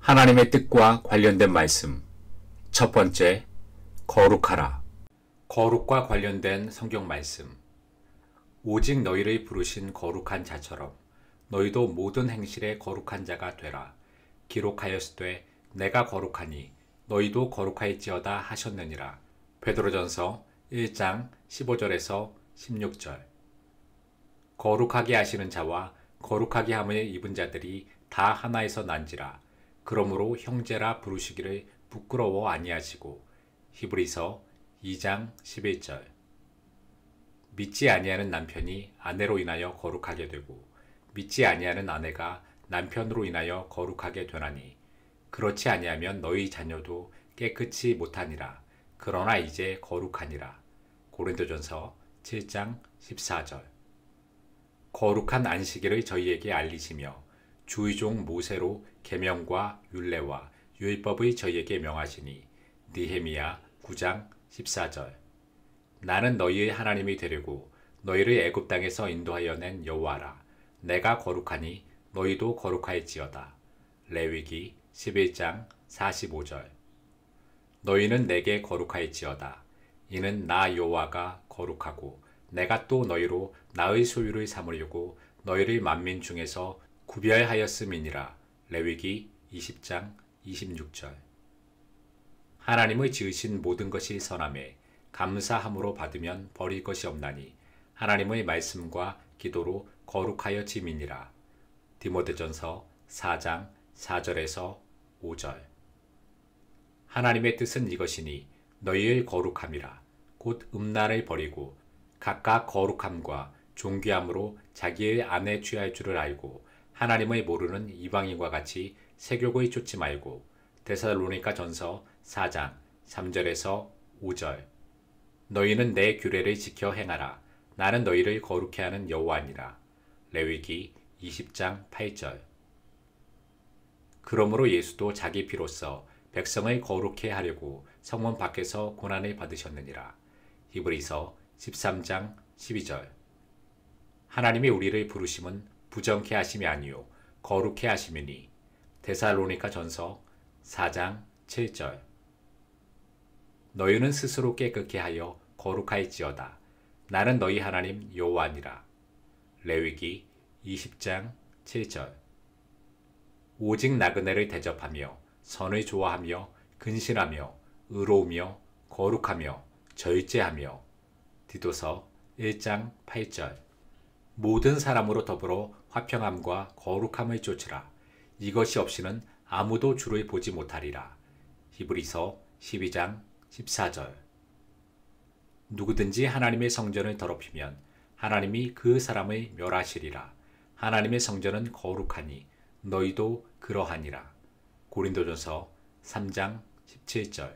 하나님의 뜻과 관련된 말씀. 첫 번째, 거룩하라. 거룩과 관련된 성경 말씀. 오직 너희를 부르신 거룩한 자처럼 너희도 모든 행실에 거룩한 자가 되라. 기록하였으되 내가 거룩하니 너희도 거룩할지어다 하셨느니라. 베드로전서 1장 15절에서 16절. 거룩하게 하시는 자와 거룩하게 함을 입은 자들이 다 하나에서 난지라. 그러므로 형제라 부르시기를 부끄러워 아니하시고. 히브리서 2장 11절. 믿지 아니하는 남편이 아내로 인하여 거룩하게 되고 믿지 아니하는 아내가 남편으로 인하여 거룩하게 되나니 그렇지 아니하면 너희 자녀도 깨끗이 못하니라. 그러나 이제 거룩하니라. 고린도전서 7장 14절. 거룩한 안식일을 저희에게 알리시며 주의 종 모세로 계명과 율례와 율법의 저희에게 명하시니 느헤미야 9장 14절. 나는 너희의 하나님이 되려고 너희를 애굽 땅에서 인도하여 낸 여호와라. 내가 거룩하니 너희도 거룩할지어다. 레위기 11장 45절. 너희는 내게 거룩할지어다. 이는 나 여호와가 거룩하고 내가 또 너희로 나의 소유를 삼으려고 너희를 만민 중에서 구별하였음이니라. 레위기 20장 26절. 하나님의 지으신 모든 것이 선하매 감사함으로 받으면 버릴 것이 없나니 하나님의 말씀과 기도로 거룩하여 짐이니라. 디모데전서 4장 4절에서 5절. 하나님의 뜻은 이것이니 너희의 거룩함이라. 곧 음란을 버리고 각각 거룩함과 존귀함으로 자기의 아내 취할 줄을 알고 하나님의 모르는 이방인과 같이 세욕을 쫓지 말고. 데살로니가 전서 4장 3절에서 5절. 너희는 내 규례를 지켜 행하라. 나는 너희를 거룩해 하는 여호와니라. 레위기 20장 8절. 그러므로 예수도 자기 피로써 백성을 거룩해 하려고 성문 밖에서 고난을 받으셨느니라. 히브리서 13장 12절. 하나님이 우리를 부르심은 부정케 하심이 아니요 거룩해 하심이니. 데살로니가 전서 4장 7절. 너희는 스스로 깨끗게 하여 거룩할지어다. 나는 너희 하나님 여호와니라. 레위기 20장 7절. 오직 나그네를 대접하며 선을 좋아하며 근신하며 의로우며 거룩하며 절제하며. 디도서 1장 8절. 모든 사람으로 더불어 화평함과 거룩함을 쫓으라. 이것이 없이는 아무도 주를 보지 못하리라. 히브리서 12장 14절. 누구든지 하나님의 성전을 더럽히면 하나님이 그 사람을 멸하시리라. 하나님의 성전은 거룩하니 너희도 그러하니라. 고린도전서 3장 17절.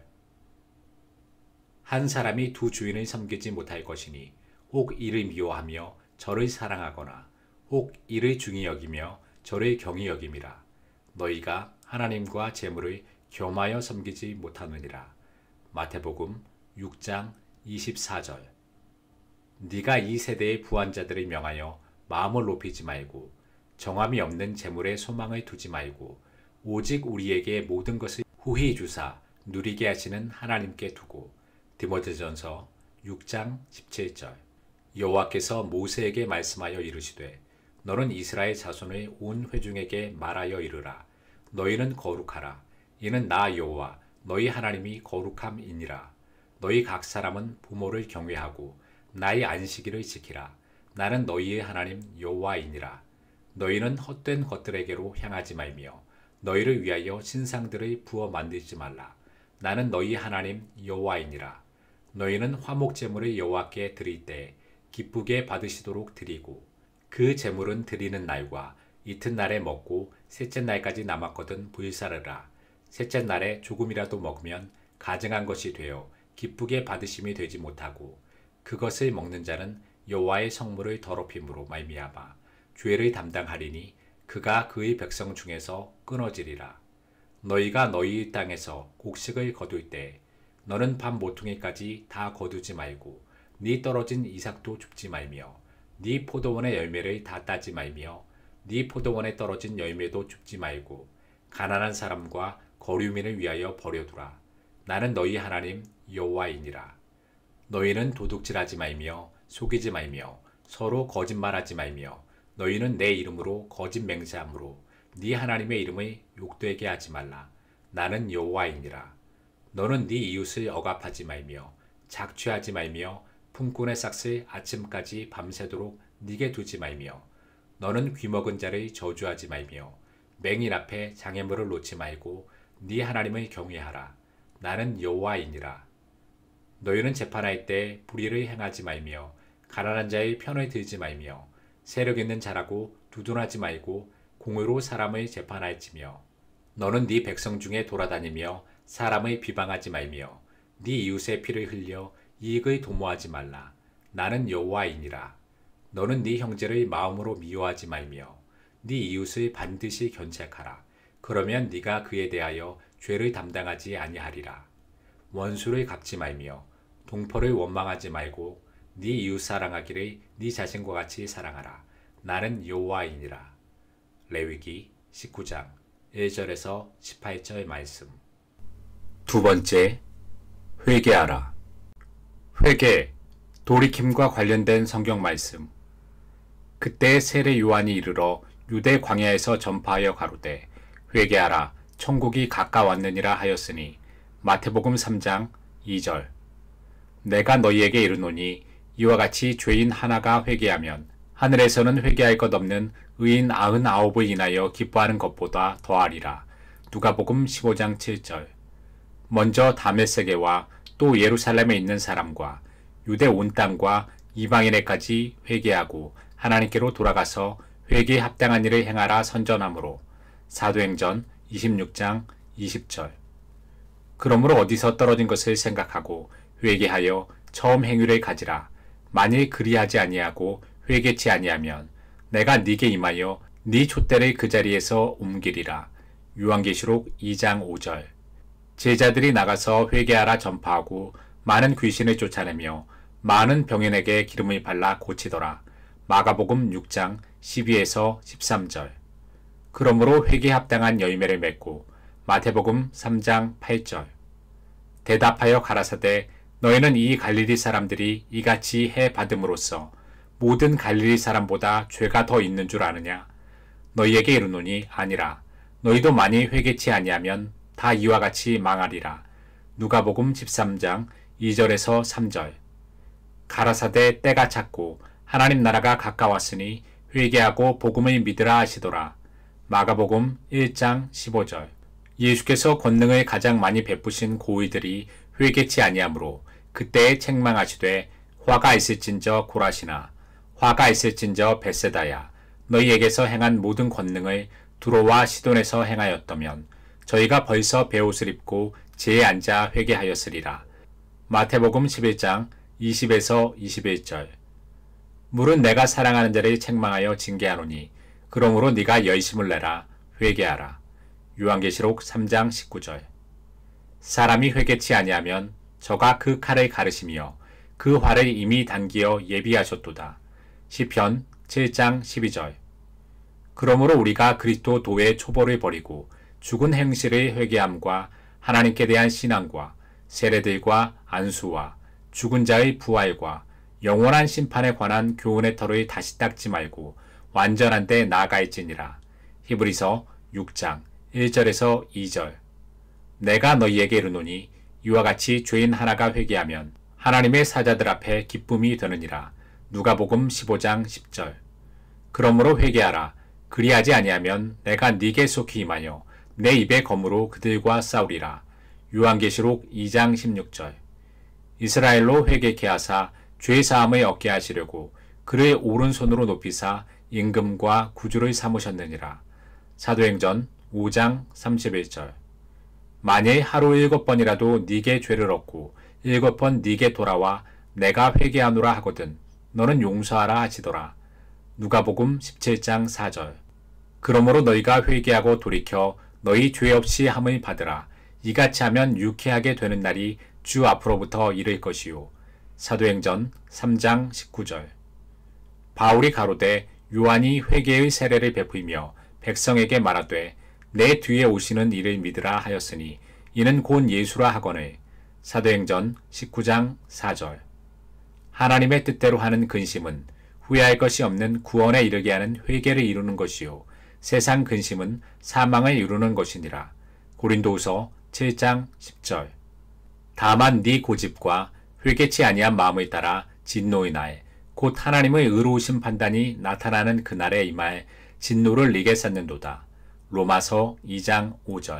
한 사람이 두 주인을 섬기지 못할 것이니 혹 이를 미워하며 저를 사랑하거나 혹 이를 중히 여기며 저를 경히 여김이라. 너희가 하나님과 재물을 겸하여 섬기지 못하느니라. 마태복음 6장 24절. 네가 이 세대의 부한자들을 명하여 마음을 높이지 말고 정함이 없는 재물에 소망을 두지 말고 오직 우리에게 모든 것을 후히 주사 누리게 하시는 하나님께 두고. 디모데전서 6장 17절. 여호와께서 모세에게 말씀하여 이르시되 너는 이스라엘 자손의 온 회중에게 말하여 이르라. 너희는 거룩하라. 이는 나 여호와 너희 하나님이 거룩함이니라. 너희 각 사람은 부모를 경외하고 나의 안식일을 지키라. 나는 너희의 하나님 여호와이니라. 너희는 헛된 것들에게로 향하지 말며 너희를 위하여 신상들을 부어 만들지 말라. 나는 너희 하나님 여호와이니라. 너희는 화목 제물을 여호와께 드릴 때 기쁘게 받으시도록 드리고 그 제물은 드리는 날과 이튿날에 먹고 셋째 날까지 남았거든 불사르라. 셋째 날에 조금이라도 먹으면 가증한 것이 되어 기쁘게 받으심이 되지 못하고 그것을 먹는 자는 여호와의 성물을 더럽힘으로 말미암아 죄를 담당하리니 그가 그의 백성 중에서 끊어지리라. 너희가 너희 땅에서 곡식을 거둘 때 너는 밤 모퉁이까지 다 거두지 말고 네 떨어진 이삭도 줍지 말며 네 포도원의 열매를 다 따지 말며 네 포도원에 떨어진 열매도 줍지 말고 가난한 사람과 거류민을 위하여 버려두라. 나는 너희 하나님 여호와이니라. 너희는 도둑질하지 말며 속이지 말며 서로 거짓말하지 말며 너희는 내 이름으로 거짓 맹세함으로 네 하나님의 이름을 욕되게 하지 말라. 나는 여호와이니라. 너는 네 이웃을 억압하지 말며 작취하지 말며 품꾼의 삭슬 아침까지 밤새도록 네게 두지 말며 너는 귀먹은 자를 저주하지 말며 맹인 앞에 장애물을 놓지 말고 네 하나님을 경외하라. 나는 여호와이니라. 너희는 재판할 때 불의를 행하지 말며 가난한 자의 편을 들지 말며 세력 있는 자라고 두둔하지 말고 공의로 사람을 재판할지며 너는 네 백성 중에 돌아다니며 사람을 비방하지 말며 네 이웃의 피를 흘려 이익을 도모하지 말라. 나는 여호와이니라. 너는 네 형제를 마음으로 미워하지 말며 네 이웃을 반드시 견책하라. 그러면 네가 그에 대하여 죄를 담당하지 아니하리라. 원수를 갚지 말며 동포를 원망하지 말고 네 이웃 사랑하기를 네 자신과 같이 사랑하라. 나는 여호와이니라. 레위기 19장 1절에서 18절 말씀. 두 번째, 회개하라. 회개, 돌이킴과 관련된 성경 말씀. 그때 세례 요한이 이르러 유대 광야에서 전파하여 가로되 회개하라 천국이 가까웠느니라 하였으니 마태복음 3장 2절. 내가 너희에게 이르노니 이와 같이 죄인 하나가 회개하면 하늘에서는 회개할 것 없는 의인 99을 인하여 기뻐하는 것보다 더하리라. 누가복음 15장 7절. 먼저 다메섹에와 또 예루살렘에 있는 사람과 유대 온 땅과 이방인에까지 회개하고 하나님께로 돌아가서 회개에 합당한 일을 행하라 선전하므로 사도행전 26장 20절. 그러므로 어디서 떨어진 것을 생각하고 회개하여 처음 행위를 가지라. 만일 그리하지 아니하고 회개치 아니하면 내가 네게 임하여 네 촛대를 그 자리에서 옮기리라. 요한계시록 2장 5절. 제자들이 나가서 회개하라 전파하고 많은 귀신을 쫓아내며 많은 병인에게 기름을 발라 고치더라. 마가복음 6장 12에서 13절. 그러므로 회개에 합당한 열매를 맺고 마태복음 3장 8절. 대답하여 가라사대 너희는 이 갈릴리 사람들이 이같이 해 받음으로써 모든 갈릴리 사람보다 죄가 더 있는 줄 아느냐? 너희에게 이르노니 아니라. 너희도 만일 회개치 아니하면 다 이와 같이 망하리라. 누가복음 13장 2절에서 3절. 가라사대 때가 찼고 하나님 나라가 가까웠으니 회개하고 복음을 믿으라 하시더라. 마가복음 1장 15절. 예수께서 권능을 가장 많이 베푸신 고의들이 회개치 아니하므로 그때에 책망하시되 화가 있을진저 고라시나 화가 있을진저 벳세다야 너희에게서 행한 모든 권능을 두로와 시돈에서 행하였다면 저희가 벌써 베옷을 입고 제에 앉아 회개하였으리라. 마태복음 11장 20에서 21절. 물은 내가 사랑하는 자를 책망하여 징계하노니 그러므로 네가 열심을 내라 회개하라. 요한계시록 3장 19절. 사람이 회개치 아니하면 저가 그 칼을 가르시며 그 활을 이미 당기어 예비하셨도다. 시편 7장 12절. 그러므로 우리가 그리스도 도의 초보를 버리고 죽은 행실의 회개함과 하나님께 대한 신앙과 세례들과 안수와 죽은 자의 부활과 영원한 심판에 관한 교훈의 털을 다시 닦지 말고 완전한 데 나아갈지니라. 히브리서 6장 1절에서 2절. 내가 너희에게 이르노니 이와 같이 죄인 하나가 회개하면 하나님의 사자들 앞에 기쁨이 되느니라. 누가복음 15장 10절. 그러므로 회개하라. 그리하지 아니하면 내가 네게 속히 임하여 내 입의 검으로 그들과 싸우리라. 요한계시록 2장 16절. 이스라엘로 회개케 하사 죄 사함을 얻게 하시려고 그를 오른손으로 높이사 임금과 구주를 삼으셨느니라. 사도행전 5장 31절. 만일 하루 7번이라도 네게 죄를 얻고 7번 네게 돌아와 내가 회개하노라 하거든 너는 용서하라 하시더라. 누가복음 17장 4절. 그러므로 너희가 회개하고 돌이켜 너희 죄 없이 함을 받으라. 이같이 하면 유쾌하게 되는 날이 주 앞으로부터 이를 것이요. 사도행전 3장 19절. 바울이 가로되 요한이 회개의 세례를 베풀며 백성에게 말하되 내 뒤에 오시는 이를 믿으라 하였으니 이는 곧 예수라 하거늘. 사도행전 19장 4절. 하나님의 뜻대로 하는 근심은 후회할 것이 없는 구원에 이르게 하는 회개를 이루는 것이요 세상 근심은 사망을 이루는 것이니라. 고린도후서 7장 10절. 다만 네 고집과 회개치 아니한 마음을 따라 진노의 날, 곧 하나님의 의로우신 판단이 나타나는 그날에 임할 진노를 네게 쌓는도다. 로마서 2장 5절.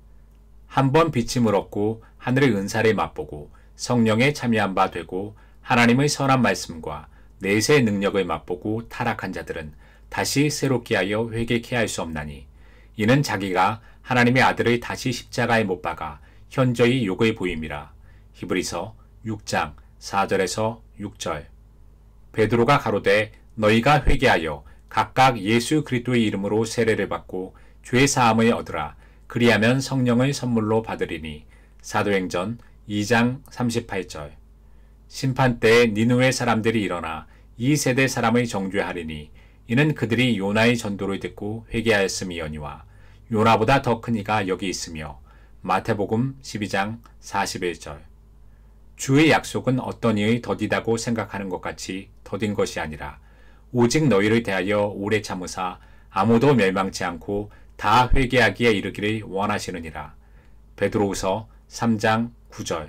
한번 비침을 얻고 하늘의 은사를 맛보고 성령에 참여한 바 되고 하나님의 선한 말씀과 내세의 능력을 맛보고 타락한 자들은 다시 새롭게 하여 회개케 할 수 없나니 이는 자기가 하나님의 아들을 다시 십자가에 못 박아 현저히 욕을 보임이라. 히브리서 6장 4절에서 6절. 베드로가 가로되 너희가 회개하여 각각 예수 그리스도의 이름으로 세례를 받고 죄 사함을 얻으라. 그리하면 성령을 선물로 받으리니. 사도행전 2장 38절. 심판 때에 니느웨 사람들이 일어나 이 세대 사람의 정죄하리니 이는 그들이 요나의 전도를 듣고 회개하였음이거니와 요나보다 더 큰 이가 여기 있으며. 마태복음 12장 41절. 주의 약속은 어떤 이의 더디다고 생각하는 것 같이 더딘 것이 아니라 오직 너희를 대하여 오래 참으사 아무도 멸망치 않고 다 회개하기에 이르기를 원하시느니라. 베드로후서 3장 9절.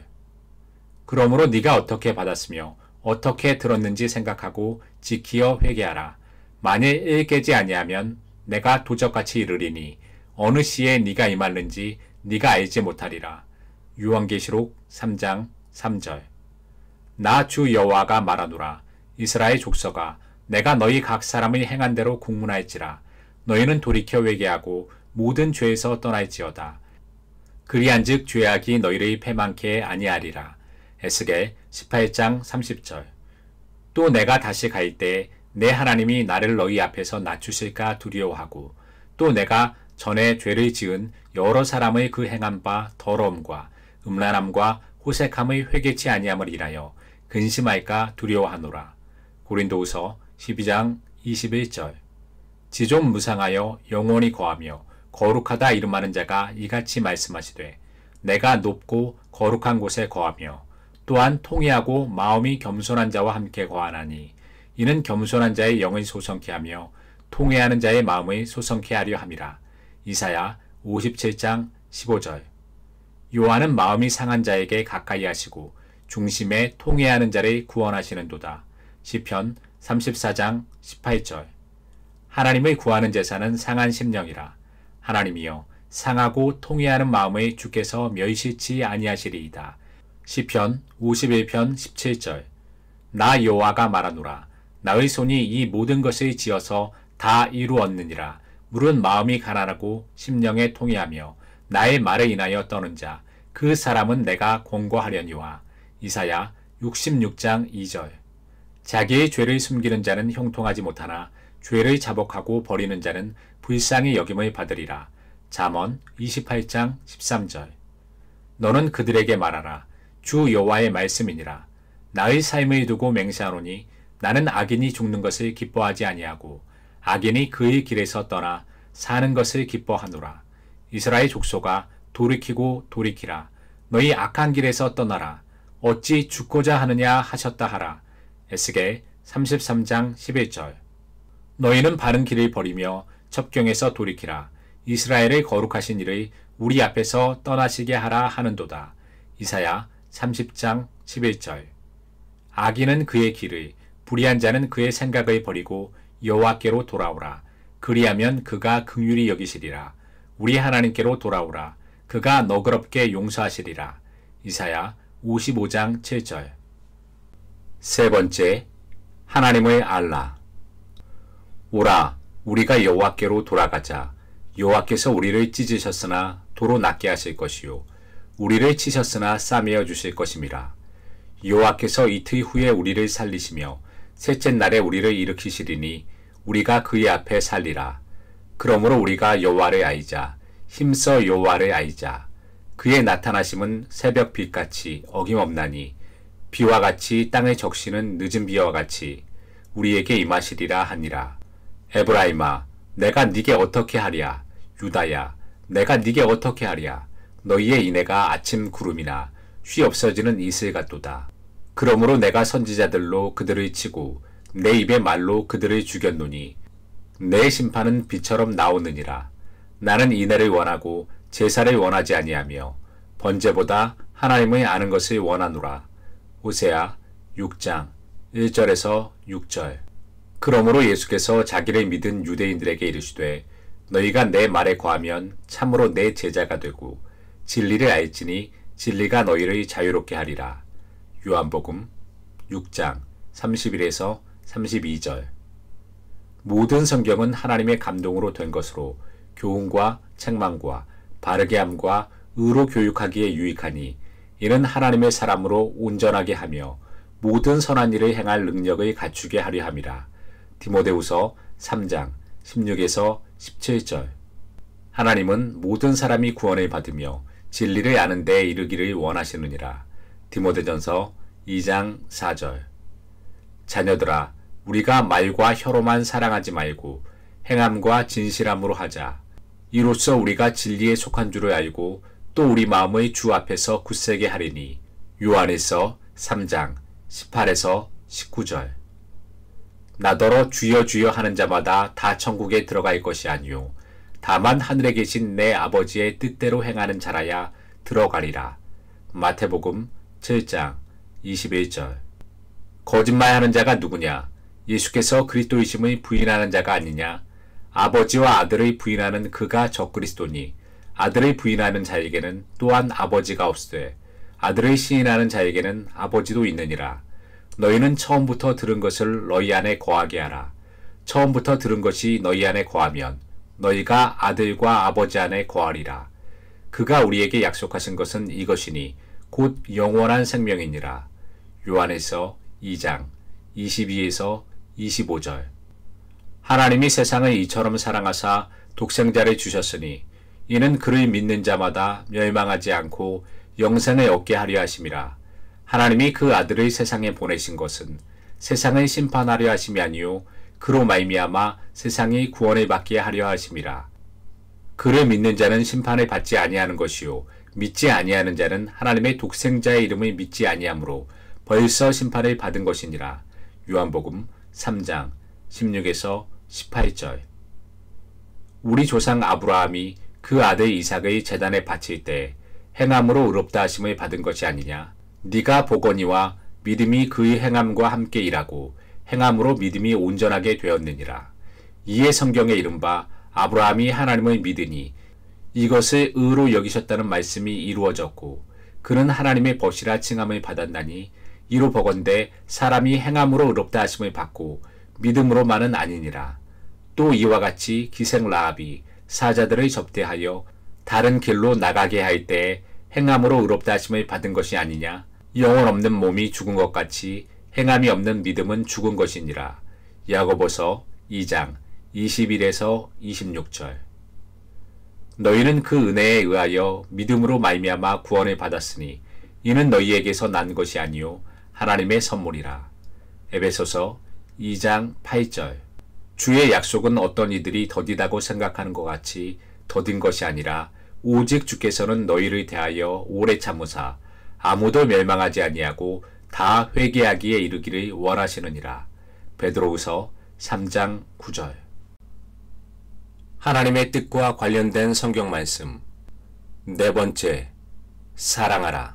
그러므로 네가 어떻게 받았으며 어떻게 들었는지 생각하고 지키어 회개하라. 만일 일깨지 아니하면 내가 도적같이 이르리니 어느 시에 네가 임할는지 네가 알지 못하리라. 요한계시록 3장 3절. 나 주 여호와가 말하노라. 이스라엘 족속아 내가 너희 각 사람의 행한 대로 국문할지라. 너희는 돌이켜 회개하고 모든 죄에서 떠날지어다. 그리한즉 죄악이 너희를 패망케 아니하리라. 에스겔 18장 30절. 또 내가 다시 갈 때에 내 하나님이 나를 너희 앞에서 낮추실까 두려워하고 또 내가 전에 죄를 지은 여러 사람의 그 행한 바 더러움과 음란함과 호색함의 회개치 아니함을 인하여 근심할까 두려워하노라. 고린도후서 12장 21절. 지존 무상하여 영원히 거하며 거룩하다 이름하는 자가 이같이 말씀하시되 내가 높고 거룩한 곳에 거하며 또한 통회하고 마음이 겸손한 자와 함께 거하나니 이는 겸손한 자의 영을 소성케 하며 통회하는 자의 마음을 소성케 하려 함이라. 이사야 57장 15절. 요한은 마음이 상한 자에게 가까이 하시고 중심에 통회하는 자를 구원하시는도다. 시편 34장 18절. 하나님을 구하는 제사는 상한 심령이라. 하나님이여 상하고 통회하는 마음을 주께서 멸시치 아니하시리이다. 시편 51편 17절. 나 여호와가 말하노라. 나의 손이 이 모든 것을 지어서 다 이루었느니라. 물은 마음이 가난하고 심령에 통회하며 나의 말에 인하여 떠는 자 그 사람은 내가 권고하려니와. 이사야 66장 2절. 자기의 죄를 숨기는 자는 형통하지 못하나 죄를 자복하고 버리는 자는 불쌍히 여김을 받으리라. 잠언 28장 13절. 너는 그들에게 말하라. 주 여호와의 말씀이니라. 나의 삶을 두고 맹세하노니 나는 악인이 죽는 것을 기뻐하지 아니하고 악인이 그의 길에서 떠나 사는 것을 기뻐하노라. 이스라엘 족속아 돌이키고 돌이키라. 너희 악한 길에서 떠나라. 어찌 죽고자 하느냐 하셨다 하라. 에스겔 33장 11절. 너희는 바른 길을 버리며 첩경에서 돌이키라. 이스라엘의 거룩하신 이를 우리 앞에서 떠나시게 하라 하는도다. 이사야 30장 11절. 악인은 그의 길을, 불의한 자는 그의 생각을 버리고 여호와께로 돌아오라. 그리하면 그가 긍휼히 여기시리라. 우리 하나님께로 돌아오라. 그가 너그럽게 용서하시리라. 이사야 55장 7절. 세 번째, 하나님을 알라. 오라, 우리가 여호와께로 돌아가자. 여호와께서 우리를 찢으셨으나 도로 낫게 하실 것이요 우리를 치셨으나 싸매어 주실 것임이라. 여호와께서 이틀 후에 우리를 살리시며 셋째 날에 우리를 일으키시리니 우리가 그의 앞에 살리라. 그러므로 우리가 여호와를 알자. 힘써 여호와를 알자. 그의 나타나심은 새벽 빛같이 어김없나니 비와 같이 땅에 적시는 늦은 비와 같이 우리에게 임하시리라 하니라. 에브라임아, 내가 네게 어떻게 하랴. 유다야, 내가 네게 어떻게 하랴. 너희의 인애가 아침 구름이나 쉬 없어지는 이슬 같도다. 그러므로 내가 선지자들로 그들을 치고 내 입의 말로 그들을 죽였노니 내 심판은 비처럼 나오느니라. 나는 인애를 원하고 제사를 원하지 아니하며 번제보다 하나님의 아는 것을 원하노라. 호세아 6장 1절에서 6절. 그러므로 예수께서 자기를 믿은 유대인들에게 이르시되 너희가 내 말에 거하면 참으로 내 제자가 되고 진리를 알지니 진리가 너희를 자유롭게 하리라. 요한복음 6장 31에서 32절. 모든 성경은 하나님의 감동으로 된 것으로 교훈과 책망과 바르게 함과 의로 교육하기에 유익하니 이는 하나님의 사람으로 온전하게 하며 모든 선한 일을 행할 능력을 갖추게 하려 함이라. 디모데후서 3장 16에서 17절. 하나님은 모든 사람이 구원을 받으며 진리를 아는 데에 이르기를 원하시느니라. 디모데전서 2장 4절. 자녀들아, 우리가 말과 혀로만 사랑하지 말고 행함과 진실함으로 하자. 이로써 우리가 진리에 속한 줄을 알고 또 우리 마음의 주 앞에서 굳세게 하리니. 요한일서 3장 18에서 19절. 나더러 주여 주여 하는 자마다 다 천국에 들어갈 것이 아니요 다만 하늘에 계신 내 아버지의 뜻대로 행하는 자라야 들어가리라. 마태복음 7장 21절. 거짓말하는 자가 누구냐? 예수께서 그리스도이심을 부인하는 자가 아니냐? 아버지와 아들을 부인하는 그가 적그리스도니 아들을 부인하는 자에게는 또한 아버지가 없으되 아들을 시인하는 자에게는 아버지도 있느니라. 너희는 처음부터 들은 것을 너희 안에 거하게 하라. 처음부터 들은 것이 너희 안에 거하면 너희가 아들과 아버지 안에 거하리라. 그가 우리에게 약속하신 것은 이것이니 곧 영원한 생명이니라. 요한일서 2장 22에서 25절. 하나님이 세상을 이처럼 사랑하사 독생자를 주셨으니 이는 그를 믿는 자마다 멸망하지 않고 영생을 얻게 하려 하심이라. 하나님이 그 아들을 세상에 보내신 것은 세상을 심판하려 하심이 아니요 그로 말미암아 세상이 구원을 받게 하려 하심이라. 그를 믿는 자는 심판을 받지 아니하는 것이요 믿지 아니하는 자는 하나님의 독생자의 이름을 믿지 아니하므로 벌써 심판을 받은 것이니라. 요한복음 3장 16에서 18절. 우리 조상 아브라함이 그 아들 이삭의 제단에 바칠 때 행함으로 의롭다 하심을 받은 것이 아니냐. 네가 보거니와 믿음이 그의 행함과 함께 일하고 행함으로 믿음이 온전하게 되었느니라. 이에 성경에 이른바 아브라함이 하나님을 믿으니 이것을 의로 여기셨다는 말씀이 이루어졌고 그는 하나님의 벗이라 칭함을 받았나니 이로 보건대 사람이 행함으로 의롭다 하심을 받고 믿음으로만은 아니니라. 또 이와 같이 기생 라합이 사자들을 접대하여 다른 길로 나가게 할 때에 행함으로 의롭다 하심을 받은 것이 아니냐. 영혼 없는 몸이 죽은 것 같이 행함이 없는 믿음은 죽은 것이니라. 야고보서 2장 21에서 26절. 너희는 그 은혜에 의하여 믿음으로 말미암아 구원을 받았으니 이는 너희에게서 난 것이 아니요 하나님의 선물이라. 에베소서 2장 8절. 주의 약속은 어떤 이들이 더디다고 생각하는 것 같이 더딘 것이 아니라 오직 주께서는 너희를 대하여 오래 참으사 아무도 멸망하지 아니하고 다 회개하기에 이르기를 원하시느니라. 베드로후서 3장 9절. 하나님의 뜻과 관련된 성경 말씀. 네 번째, 사랑하라.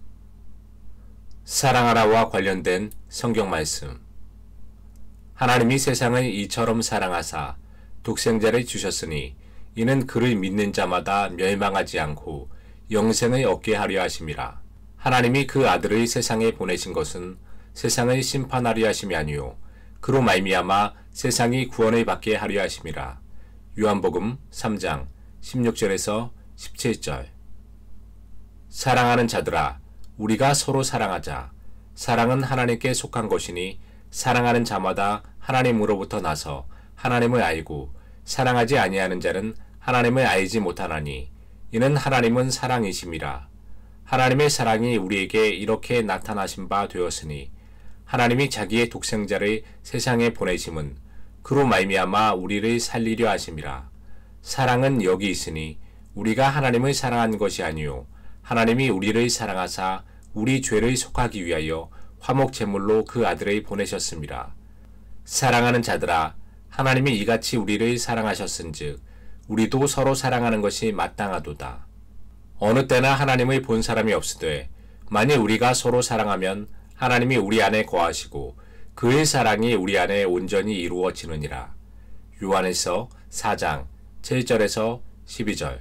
사랑하라와 관련된 성경 말씀. 하나님이 세상을 이처럼 사랑하사 독생자를 주셨으니 이는 그를 믿는 자마다 멸망하지 않고 영생을 얻게 하려 하심이라. 하나님이 그 아들을 세상에 보내신 것은 세상을 심판하려 하심이 아니요 그로 말미암아 세상이 구원을 받게 하려 하심이라. 요한복음 3장 16절에서 17절. 사랑하는 자들아, 우리가 서로 사랑하자. 사랑은 하나님께 속한 것이니 사랑하는 자마다 하나님으로부터 나서 하나님을 알고 사랑하지 아니하는 자는 하나님을 알지 못하나니 이는 하나님은 사랑이심이라. 하나님의 사랑이 우리에게 이렇게 나타나신 바 되었으니 하나님이 자기의 독생자를 세상에 보내심은 그로 말미암아 우리를 살리려 하심이라. 사랑은 여기 있으니 우리가 하나님을 사랑한 것이 아니요 하나님이 우리를 사랑하사 우리 죄를 속하기 위하여 화목 제물로 그 아들을 보내셨습니다. 사랑하는 자들아, 하나님이 이같이 우리를 사랑하셨은즉 우리도 서로 사랑하는 것이 마땅하도다. 어느 때나 하나님을 본 사람이 없으되 만일 우리가 서로 사랑하면 하나님이 우리 안에 거하시고 그의 사랑이 우리 안에 온전히 이루어지느니라. 요한일서 4장 7절에서 12절.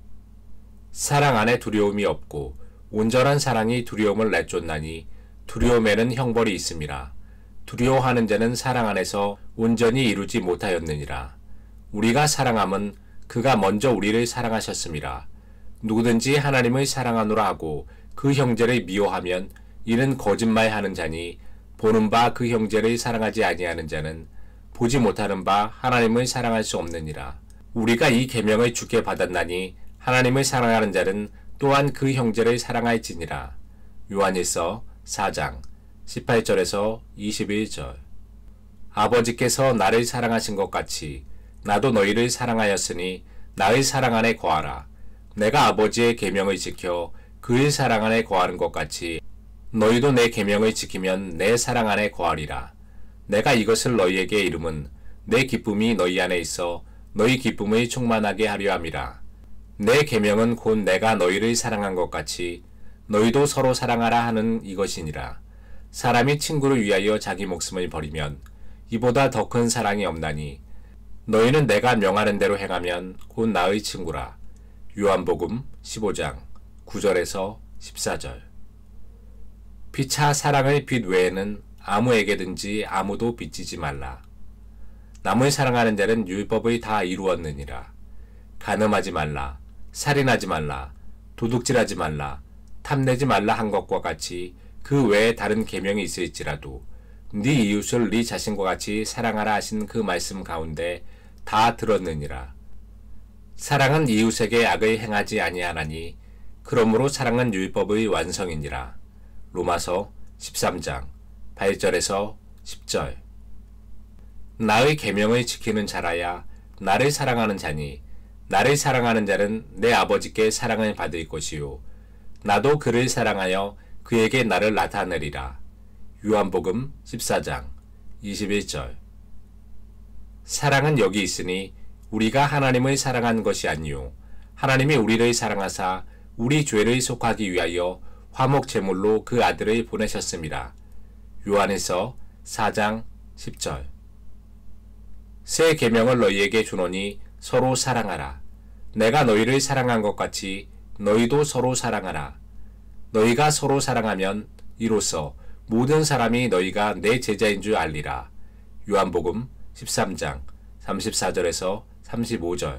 사랑 안에 두려움이 없고 온전한 사랑이 두려움을 내쫓나니 두려움에는 형벌이 있음이라. 두려워하는 자는 사랑 안에서 온전히 이루지 못하였느니라. 우리가 사랑함은 그가 먼저 우리를 사랑하셨음이라. 누구든지 하나님을 사랑하노라 하고 그 형제를 미워하면 이는 거짓말하는 자니 보는 바 그 형제를 사랑하지 아니하는 자는 보지 못하는 바 하나님을 사랑할 수 없느니라. 우리가 이 계명을 주께 받았나니 하나님을 사랑하는 자는 또한 그 형제를 사랑할지니라. 요한일서 4장 18절에서 21절. 아버지께서 나를 사랑하신 것 같이 나도 너희를 사랑하였으니 나의 사랑 안에 거하라. 내가 아버지의 계명을 지켜 그의 사랑 안에 거하는 것 같이 너희도 내 계명을 지키면 내 사랑 안에 거하리라. 내가 이것을 너희에게 이름은 내 기쁨이 너희 안에 있어 너희 기쁨을 충만하게 하려 함이라. 내 계명은 곧 내가 너희를 사랑한 것 같이 너희도 서로 사랑하라 하는 이것이니라. 사람이 친구를 위하여 자기 목숨을 버리면 이보다 더 큰 사랑이 없나니 너희는 내가 명하는 대로 행하면 곧 나의 친구라. 요한복음 15장 9절에서 14절. 피차 사랑의 빛 외에는 아무에게든지 아무도 빚지지 말라. 남을 사랑하는 자는 율법의 다 이루었느니라. 간음하지 말라, 살인하지 말라, 도둑질하지 말라, 탐내지 말라 한 것과 같이 그 외에 다른 계명이 있을지라도 네 이웃을 네 자신과 같이 사랑하라 하신 그 말씀 가운데 다 들었느니라. 사랑은 이웃에게 악을 행하지 아니하나니 그러므로 사랑은 율법의 완성이니라. 로마서 13장 8절에서 10절. 나의 계명을 지키는 자라야 나를 사랑하는 자니 나를 사랑하는 자는 내 아버지께 사랑을 받을 것이요 나도 그를 사랑하여 그에게 나를 나타내리라. 요한복음 14장 21절. 사랑은 여기 있으니 우리가 하나님을 사랑한 것이 아니요 하나님이 우리를 사랑하사 우리 죄를 속하기 위하여 화목 제물로 그 아들을 보내셨습니다. 요한일서 4장 10절. 새 계명을 너희에게 주노니 서로 사랑하라. 내가 너희를 사랑한 것 같이 너희도 서로 사랑하라. 너희가 서로 사랑하면 이로써 모든 사람이 너희가 내 제자인 줄 알리라. 요한복음 13장 34절에서 35절.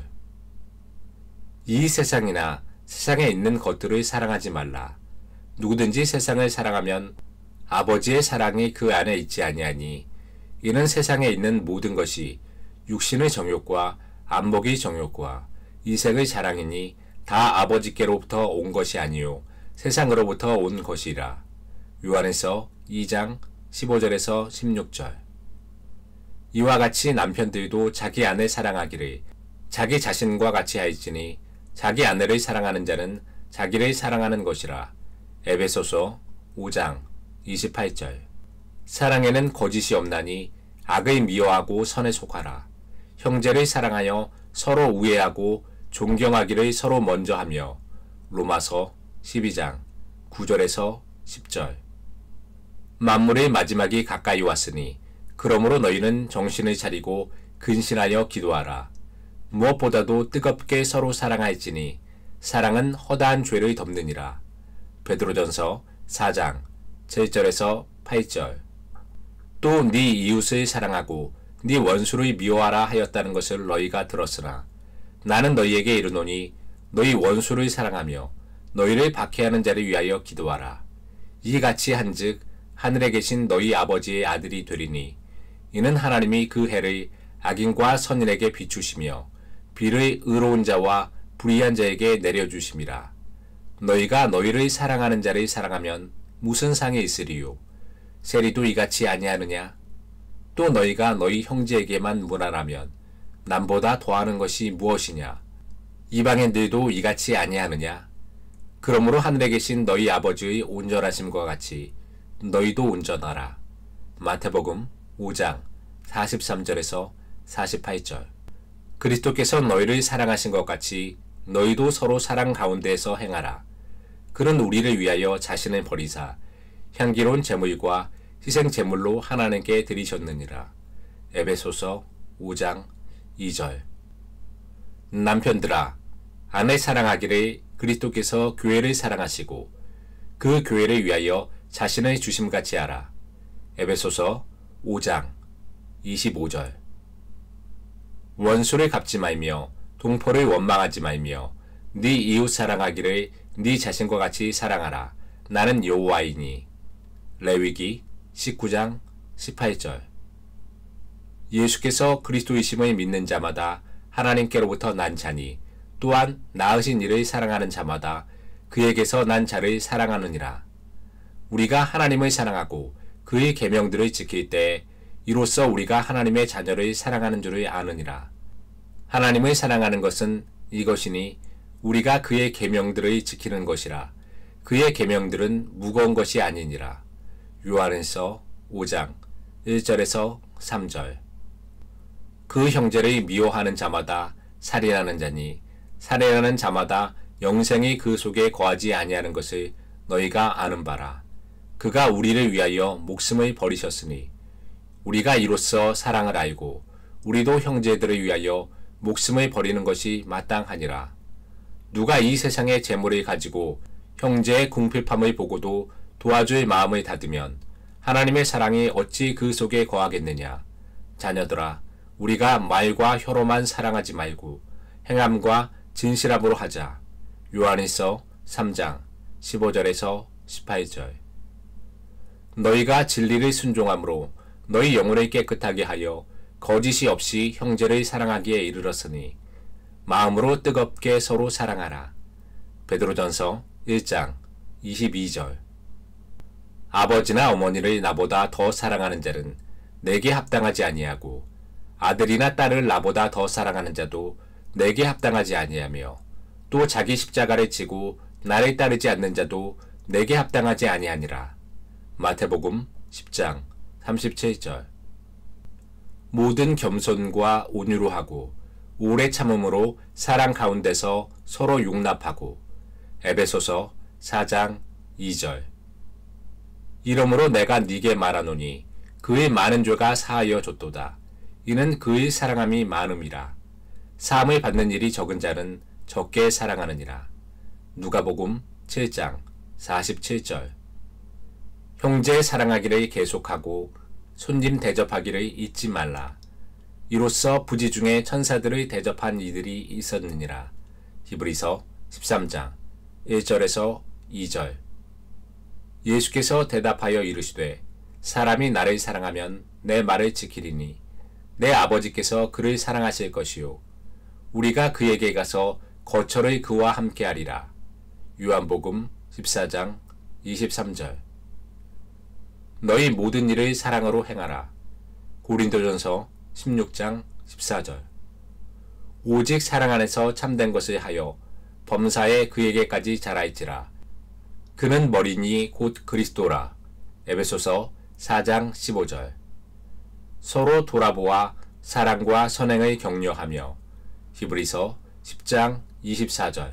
이 세상이나 세상에 있는 것들을 사랑하지 말라. 누구든지 세상을 사랑하면 아버지의 사랑이 그 안에 있지 아니하니 이는 세상에 있는 모든 것이 육신의 정욕과 안목의 정욕과 이색의 자랑이니 다 아버지께로부터 온 것이 아니요 세상으로부터 온 것이라. 요한일서 2장 15절에서 16절. 이와 같이 남편들도 자기 아내 사랑하기를 자기 자신과 같이 하였으니 자기 아내를 사랑하는 자는 자기를 사랑하는 것이라. 에베소서 5장 28절. 사랑에는 거짓이 없나니 악을 미워하고 선에 속하라. 형제를 사랑하여 서로 우애하고 존경하기를 서로 먼저 하며. 로마서 12장 9절에서 10절. 만물의 마지막이 가까이 왔으니 그러므로 너희는 정신을 차리고 근신하여 기도하라. 무엇보다도 뜨겁게 서로 사랑할지니 사랑은 허다한 죄를 덮느니라. 베드로전서 4장 7절에서 8절. 또 네 이웃을 사랑하고 네 원수를 미워하라 하였다는 것을 너희가 들었으나 나는 너희에게 이르노니 너희 원수를 사랑하며 너희를 박해하는 자를 위하여 기도하라. 이같이 한즉 하늘에 계신 너희 아버지의 아들이 되리니 이는 하나님이 그 해를 악인과 선인에게 비추시며 비를 의로운 자와 불의한 자에게 내려주심이라. 너희가 너희를 사랑하는 자를 사랑하면 무슨 상이 있으리요? 세리도 이같이 아니하느냐? 또 너희가 너희 형제에게만 무난하면 남보다 더하는 것이 무엇이냐? 이방인들도 이같이 아니하느냐? 그러므로 하늘에 계신 너희 아버지의 온전하심과 같이 너희도 온전하라. 마태복음 5장 43절에서 48절. 그리스도께서 너희를 사랑하신 것 같이 너희도 서로 사랑 가운데에서 행하라. 그는 우리를 위하여 자신을 버리사 향기로운 제물과 희생 제물로 하나님께 드리셨느니라. 에베소서 5장 2절. 남편들아, 아내 사랑하기를 그리스도께서 교회를 사랑하시고 그 교회를 위하여 자신을 주심같이 하라. 에베소서 5장 25절. 원수를 갚지 말며 동포를 원망하지 말며 네 이웃 사랑하기를 네 자신과 같이 사랑하라. 나는 여호와이니. 레위기 19장 18절. 예수께서 그리스도이심을 믿는 자마다 하나님께로부터 난 자니 또한 낳으신 이를 사랑하는 자마다 그에게서 난 자를 사랑하느니라. 우리가 하나님을 사랑하고 그의 계명들을 지킬 때 이로써 우리가 하나님의 자녀를 사랑하는 줄을 아느니라. 하나님을 사랑하는 것은 이것이니 우리가 그의 계명들을 지키는 것이라. 그의 계명들은 무거운 것이 아니니라. 요한일서 5장 1절에서 3절. 그 형제를 미워하는 자마다 살인하는 자니 살인하는 자마다 영생이 그 속에 거하지 아니하는 것을 너희가 아는 바라. 그가 우리를 위하여 목숨을 버리셨으니 우리가 이로써 사랑을 알고 우리도 형제들을 위하여 목숨을 버리는 것이 마땅하니라. 누가 이 세상의 재물을 가지고 형제의 궁핍함을 보고도 도와줄 마음을 닫으면 하나님의 사랑이 어찌 그 속에 거하겠느냐. 자녀들아, 우리가 말과 혀로만 사랑하지 말고 행함과 진실함으로 하자. 요한일서 3장 15절에서 18절. 너희가 진리를 순종함으로 너희 영혼을 깨끗하게 하여 거짓이 없이 형제를 사랑하기에 이르렀으니 마음으로 뜨겁게 서로 사랑하라. 베드로전서 1장 22절. 아버지나 어머니를 나보다 더 사랑하는 자는 내게 합당하지 아니하고 아들이나 딸을 나보다 더 사랑하는 자도 내게 합당하지 아니하며 또 자기 십자가를 지고 나를 따르지 않는 자도 내게 합당하지 아니하니라. 마태복음 10장 37절. 모든 겸손과 온유로 하고 오래 참음으로 사랑 가운데서 서로 용납하고. 에베소서 4장 2절. 이러므로 내가 네게 말하노니 그의 많은 죄가 사하여 줬도다. 이는 그의 사랑함이 많음이라. 사함을 받는 일이 적은 자는 적게 사랑하느니라. 누가복음 7장 47절. 형제 사랑하기를 계속하고 손님 대접하기를 잊지 말라. 이로써 부지 중에 천사들을 대접한 이들이 있었느니라. 히브리서 13장 1절에서 2절. 예수께서 대답하여 이르시되 사람이 나를 사랑하면 내 말을 지키리니 내 아버지께서 그를 사랑하실 것이요 우리가 그에게 가서 거처를 그와 함께하리라. 요한복음 14장 23절. 너희 모든 일을 사랑으로 행하라. 고린도전서 16장 14절. 오직 사랑 안에서 참된 것을 하여 범사에 그에게까지 자라있지라. 그는 머리니 곧 그리스도라. 에베소서 4장 15절. 서로 돌아보아 사랑과 선행을 격려하며. 히브리서 10장 24절.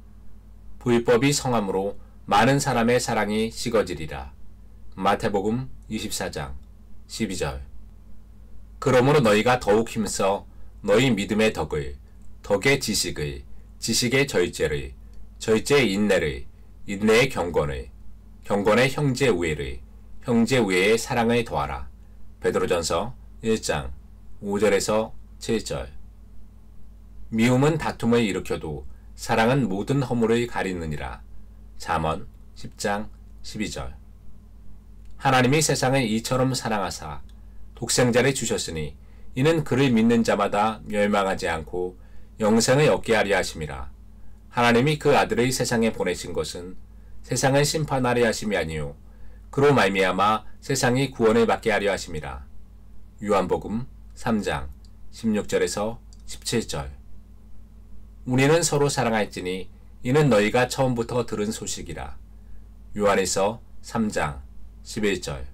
불법이 성함으로 많은 사람의 사랑이 식어지리라. 마태복음 24장 12절. 그러므로 너희가 더욱 힘써 너희 믿음의 덕을, 덕의 지식을, 지식의 절제를, 절제의 인내를, 인내의 경건을, 경건의 형제 우애를, 형제 우애의 사랑을 더하라. 베드로전서 1장 5절에서 7절. 미움은 다툼을 일으켜도 사랑은 모든 허물을 가리느니라. 잠언 10장 12절. 하나님이 세상을 이처럼 사랑하사 독생자를 주셨으니 이는 그를 믿는 자마다 멸망하지 않고 영생을 얻게 하려 하심이라. 하나님이 그 아들을 세상에 보내신 것은 세상을 심판하려 하심이 아니요 그로 말미암아 세상이 구원을 받게 하려 하심이라. 요한복음 3장 16절에서 17절. 우리는 서로 사랑할지니 이는 너희가 처음부터 들은 소식이라. 요한일서 3장 11절.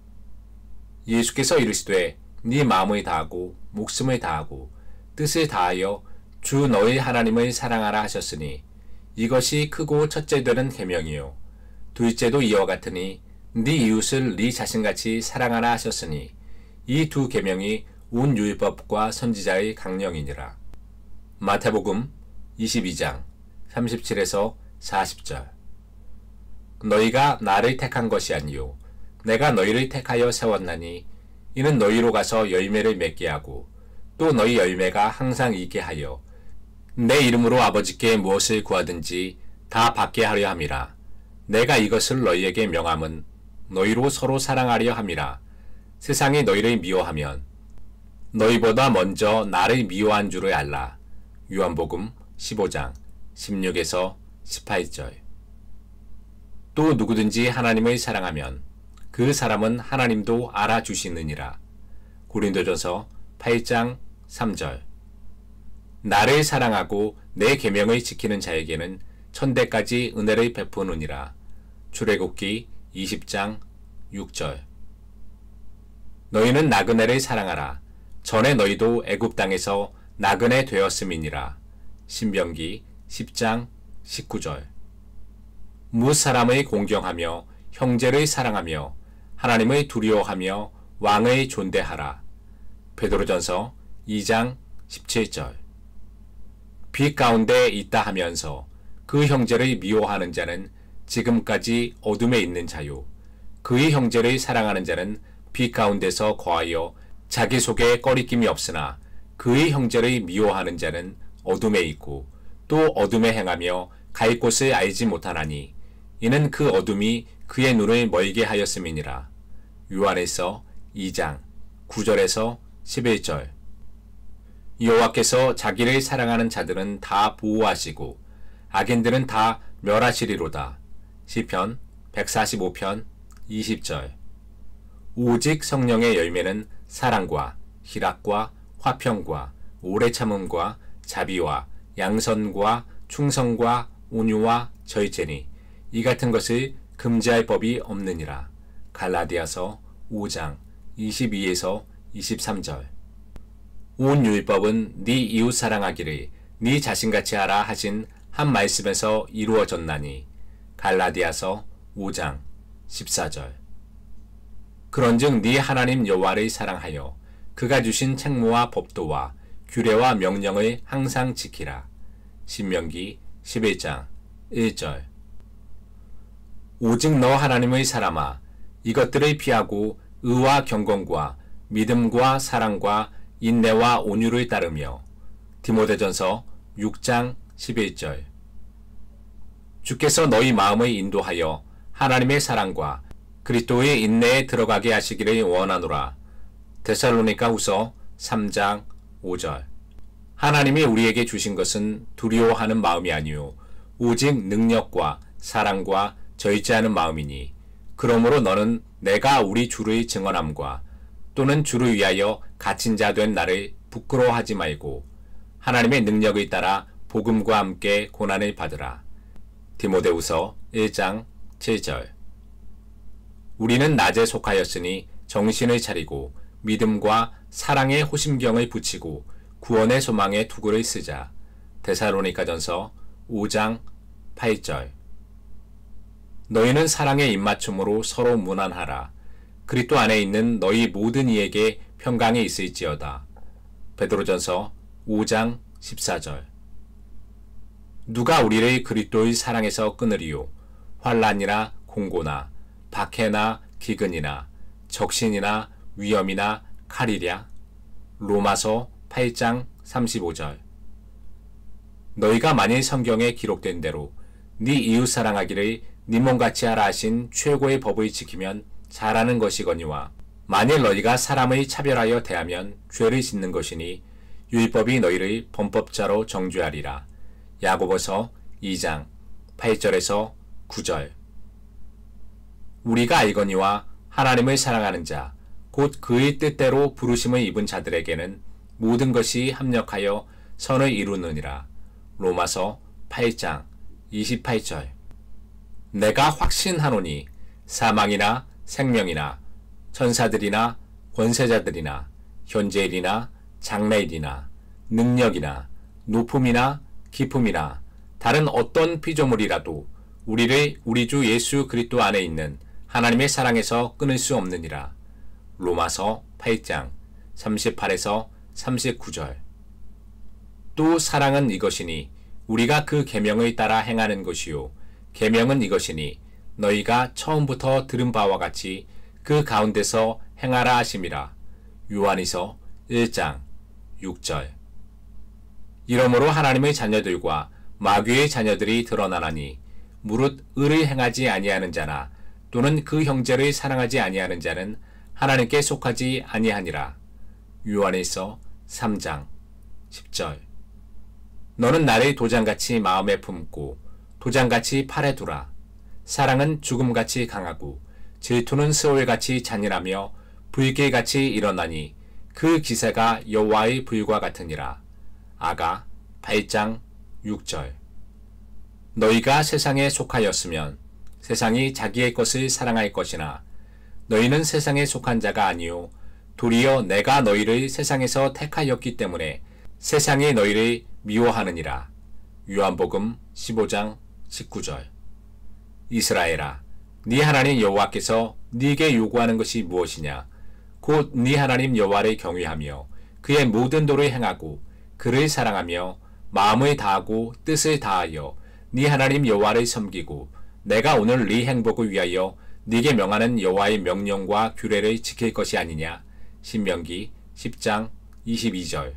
예수께서 이르시되 네 마음을 다하고 목숨을 다하고 뜻을 다하여 주 너희 하나님을 사랑하라 하셨으니 이것이 크고 첫째 되는 계명이요 둘째도 이와 같으니 네 이웃을 네 자신같이 사랑하라 하셨으니 이 두 계명이 온 율법과 선지자의 강령이니라. 마태복음 22장 37에서 40절. 너희가 나를 택한 것이 아니요 내가 너희를 택하여 세웠나니 이는 너희로 가서 열매를 맺게 하고 또 너희 열매가 항상 있게 하여 내 이름으로 아버지께 무엇을 구하든지 다 받게 하려 함이라. 내가 이것을 너희에게 명함은 너희로 서로 사랑하려 함이라. 세상이 너희를 미워하면 너희보다 먼저 나를 미워한 줄을 알라. 요한복음 15장 16에서 18절. 또 누구든지 하나님을 사랑하면 그 사람은 하나님도 알아주시느니라. 고린도전서 8장 3절. 나를 사랑하고 내 계명을 지키는 자에게는 천대까지 은혜를 베푸느니라. 출애굽기 20장 6절. 너희는 나그네를 사랑하라. 전에 너희도 애굽 땅에서 나그네 되었음이니라. 신명기 10장 19절. 무사람을 공경하며 형제를 사랑하며 하나님을 두려워하며 왕을 존대하라. 베드로전서 2장 17절. 빛 가운데 있다 하면서 그 형제를 미워하는 자는 지금까지 어둠에 있는 자요 그의 형제를 사랑하는 자는 빛 가운데서 거하여 자기 속에 꺼리낌이 없으나 그의 형제를 미워하는 자는 어둠에 있고 또 어둠에 행하며 갈 곳을 알지 못하나니 이는 그 어둠이 그의 눈을 멀게 하였음이니라. 요한일서 2장 9절에서 11절. 여호와께서 자기를 사랑하는 자들은 다 보호하시고 악인들은 다 멸하시리로다. 시편 145편 20절. 오직 성령의 열매는 사랑과 희락과 화평과 오래 참음과 자비와 양선과 충성과 온유와 절제니 이 같은 것을 금지할 법이 없느니라. 갈라디아서 5장 22에서 23절. 온 율법은 네 이웃 사랑하기를 네 자신같이 하라 하신 한 말씀에서 이루어졌나니. 갈라디아서 5장 14절. 그런즉 네 하나님 여호와를 사랑하여 그가 주신 책무와 법도와 규례와 명령을 항상 지키라. 신명기 11장 1절. 오직 너 하나님의 사람아 이것들을 피하고 의와 경건과 믿음과 사랑과 인내와 온유를 따르며. 디모데전서 6장 11절. 주께서 너희 마음을 인도하여 하나님의 사랑과 그리스도의 인내에 들어가게 하시기를 원하노라. 데살로니가 후서 3장 5절. 하나님이 우리에게 주신 것은 두려워하는 마음이 아니요 오직 능력과 사랑과 절제하는 마음이니. 그러므로 너는 내가 우리 주를 증언함과 또는 주를 위하여 갇힌 자 된 나를 부끄러워하지 말고 하나님의 능력을 따라 복음과 함께 고난을 받으라. 디모데후서 1장 7절. 우리는 낮에 속하였으니 정신을 차리고 믿음과 사랑의 호심경을 붙이고 구원의 소망의 투구를 쓰자. 데살로니가전서 5장 8절. 너희는 사랑의 입맞춤으로 서로 문안하라. 그리스도 안에 있는 너희 모든 이에게 평강이 있을지어다. 베드로전서 5장 14절. 누가 우리를 그리스도의 사랑에서 끊으리요? 환난이나 공고나 박해나 기근이나 적신이나 위험이나 칼이랴. 로마서 8장 35절. 너희가 만일 성경에 기록된 대로 네 이웃 사랑하기를 네 몸같이 하라 하신 최고의 법을 지키면 잘하는 것이거니와 만일 너희가 사람의 차별하여 대하면 죄를 짓는 것이니 율법이 너희를 범법자로 정죄하리라. 야고보서 2장 8절에서 9절. 우리가 알거니와 하나님을 사랑하는 자 곧 그의 뜻대로 부르심을 입은 자들에게는 모든 것이 합력하여 선을 이루느니라. 로마서 8장 28절. 내가 확신하노니 사망이나 생명이나 천사들이나 권세자들이나 현재일이나 장래일이나 능력이나 높음이나 깊음이나 다른 어떤 피조물이라도 우리를 우리 주 예수 그리스도 안에 있는 하나님의 사랑에서 끊을 수 없느니라. 로마서 8장 38에서 39절. 또 사랑은 이것이니 우리가 그 계명을 따라 행하는 것이요 계명은 이것이니 너희가 처음부터 들은 바와 같이 그 가운데서 행하라 하심이라. 요한이서 1장 6절. 이러므로 하나님의 자녀들과 마귀의 자녀들이 드러나나니 무릇 의를 행하지 아니하는 자나 또는 그 형제를 사랑하지 아니하는 자는 하나님께 속하지 아니하니라. 요한일서 3장 10절. 너는 나를 도장같이 마음에 품고 도장같이 팔에 두라. 사랑은 죽음같이 강하고 질투는 스올같이 잔인하며 불길같이 일어나니 그 기세가 여호와의 불과 같으니라. 아가 8장 6절. 너희가 세상에 속하였으면 세상이 자기의 것을 사랑할 것이나 너희는 세상에 속한 자가 아니요 도리어 내가 너희를 세상에서 택하였기 때문에 세상이 너희를 미워하느니라. 요한복음 15장 19절. 이스라엘아, 네 하나님 여호와께서 네게 요구하는 것이 무엇이냐? 곧 네 하나님 여호와를 경외하며 그의 모든 도를 행하고 그를 사랑하며 마음을 다하고 뜻을 다하여 네 하나님 여호와를 섬기고 내가 오늘 네 행복을 위하여 네게 명하는 여호와의 명령과 규례를 지킬 것이 아니냐. 신명기 10장 22절.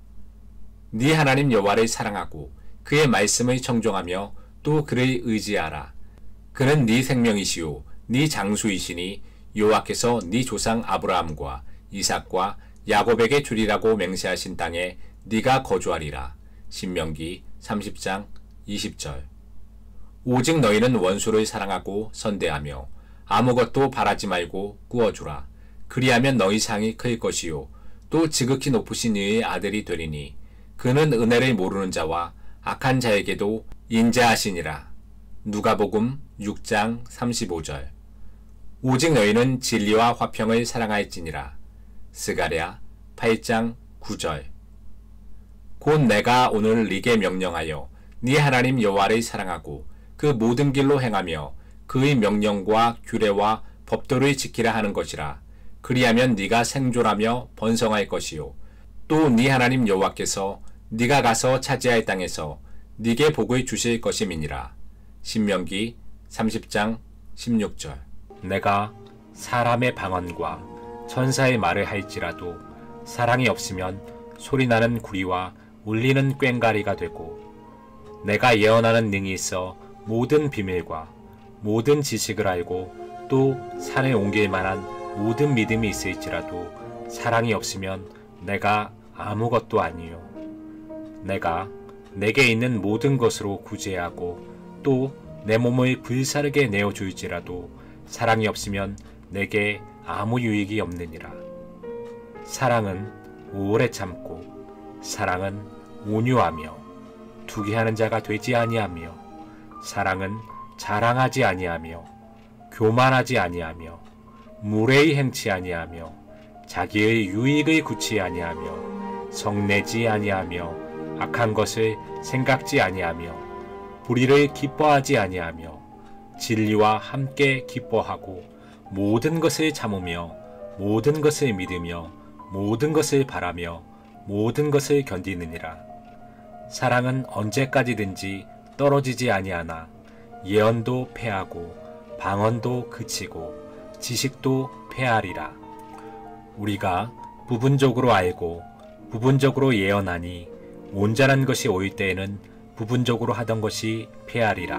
네 하나님 여호와를 사랑하고 그의 말씀을 청종하며 또 그를 의지하라. 그는 네 생명이시요 네 장수이시니 여호와께서 네 조상 아브라함과 이삭과 야곱에게 주리라고 맹세하신 땅에 네가 거주하리라. 신명기 30장 20절. 오직 너희는 원수를 사랑하고 선대하며 아무것도 바라지 말고 꾸어주라. 그리하면 너희 상이 클 것이요 또 지극히 높으신 이의 아들이 되리니 그는 은혜를 모르는 자와 악한 자에게도 인자하시니라. 누가복음 6장 35절. 오직 너희는 진리와 화평을 사랑할지니라. 스가랴 8장 9절. 곧 내가 오늘 네게 명령하여 네 하나님 여호와를 사랑하고 그 모든 길로 행하며 그의 명령과 규례와 법도를 지키라 하는 것이라. 그리하면 네가 생존하며 번성할 것이요 또 네 하나님 여호와께서 네가 가서 차지할 땅에서 네게 복을 주실 것임이니라. 신명기 30장 16절. 내가 사람의 방언과 천사의 말을 할지라도 사랑이 없으면 소리나는 구리와 울리는 꽹과리가 되고 내가 예언하는 능이 있어 모든 비밀과 모든 지식을 알고 또 산에 옮길 만한 모든 믿음이 있을지라도 사랑이 없으면 내가 아무것도 아니요. 내가 내게 있는 모든 것으로 구제하고 또 내 몸을 불사르게 내어줄지라도 사랑이 없으면 내게 아무 유익이 없느니라. 사랑은 오래 참고 사랑은 온유하며 투기하는 자가 되지 아니하며 사랑은 자랑하지 아니하며 교만하지 아니하며 무례히 행치 아니하며 자기의 유익을 굳지 아니하며 성내지 아니하며 악한 것을 생각지 아니하며 불의를 기뻐하지 아니하며 진리와 함께 기뻐하고 모든 것을 참으며 모든 것을 믿으며 모든 것을 바라며 모든 것을 견디느니라. 사랑은 언제까지든지 떨어지지 아니하나 예언도 패하고 방언도 그치고 지식도 패하리라. 우리가 부분적으로 알고 부분적으로 예언하니 온전한 것이 올 때에는 부분적으로 하던 것이 패하리라.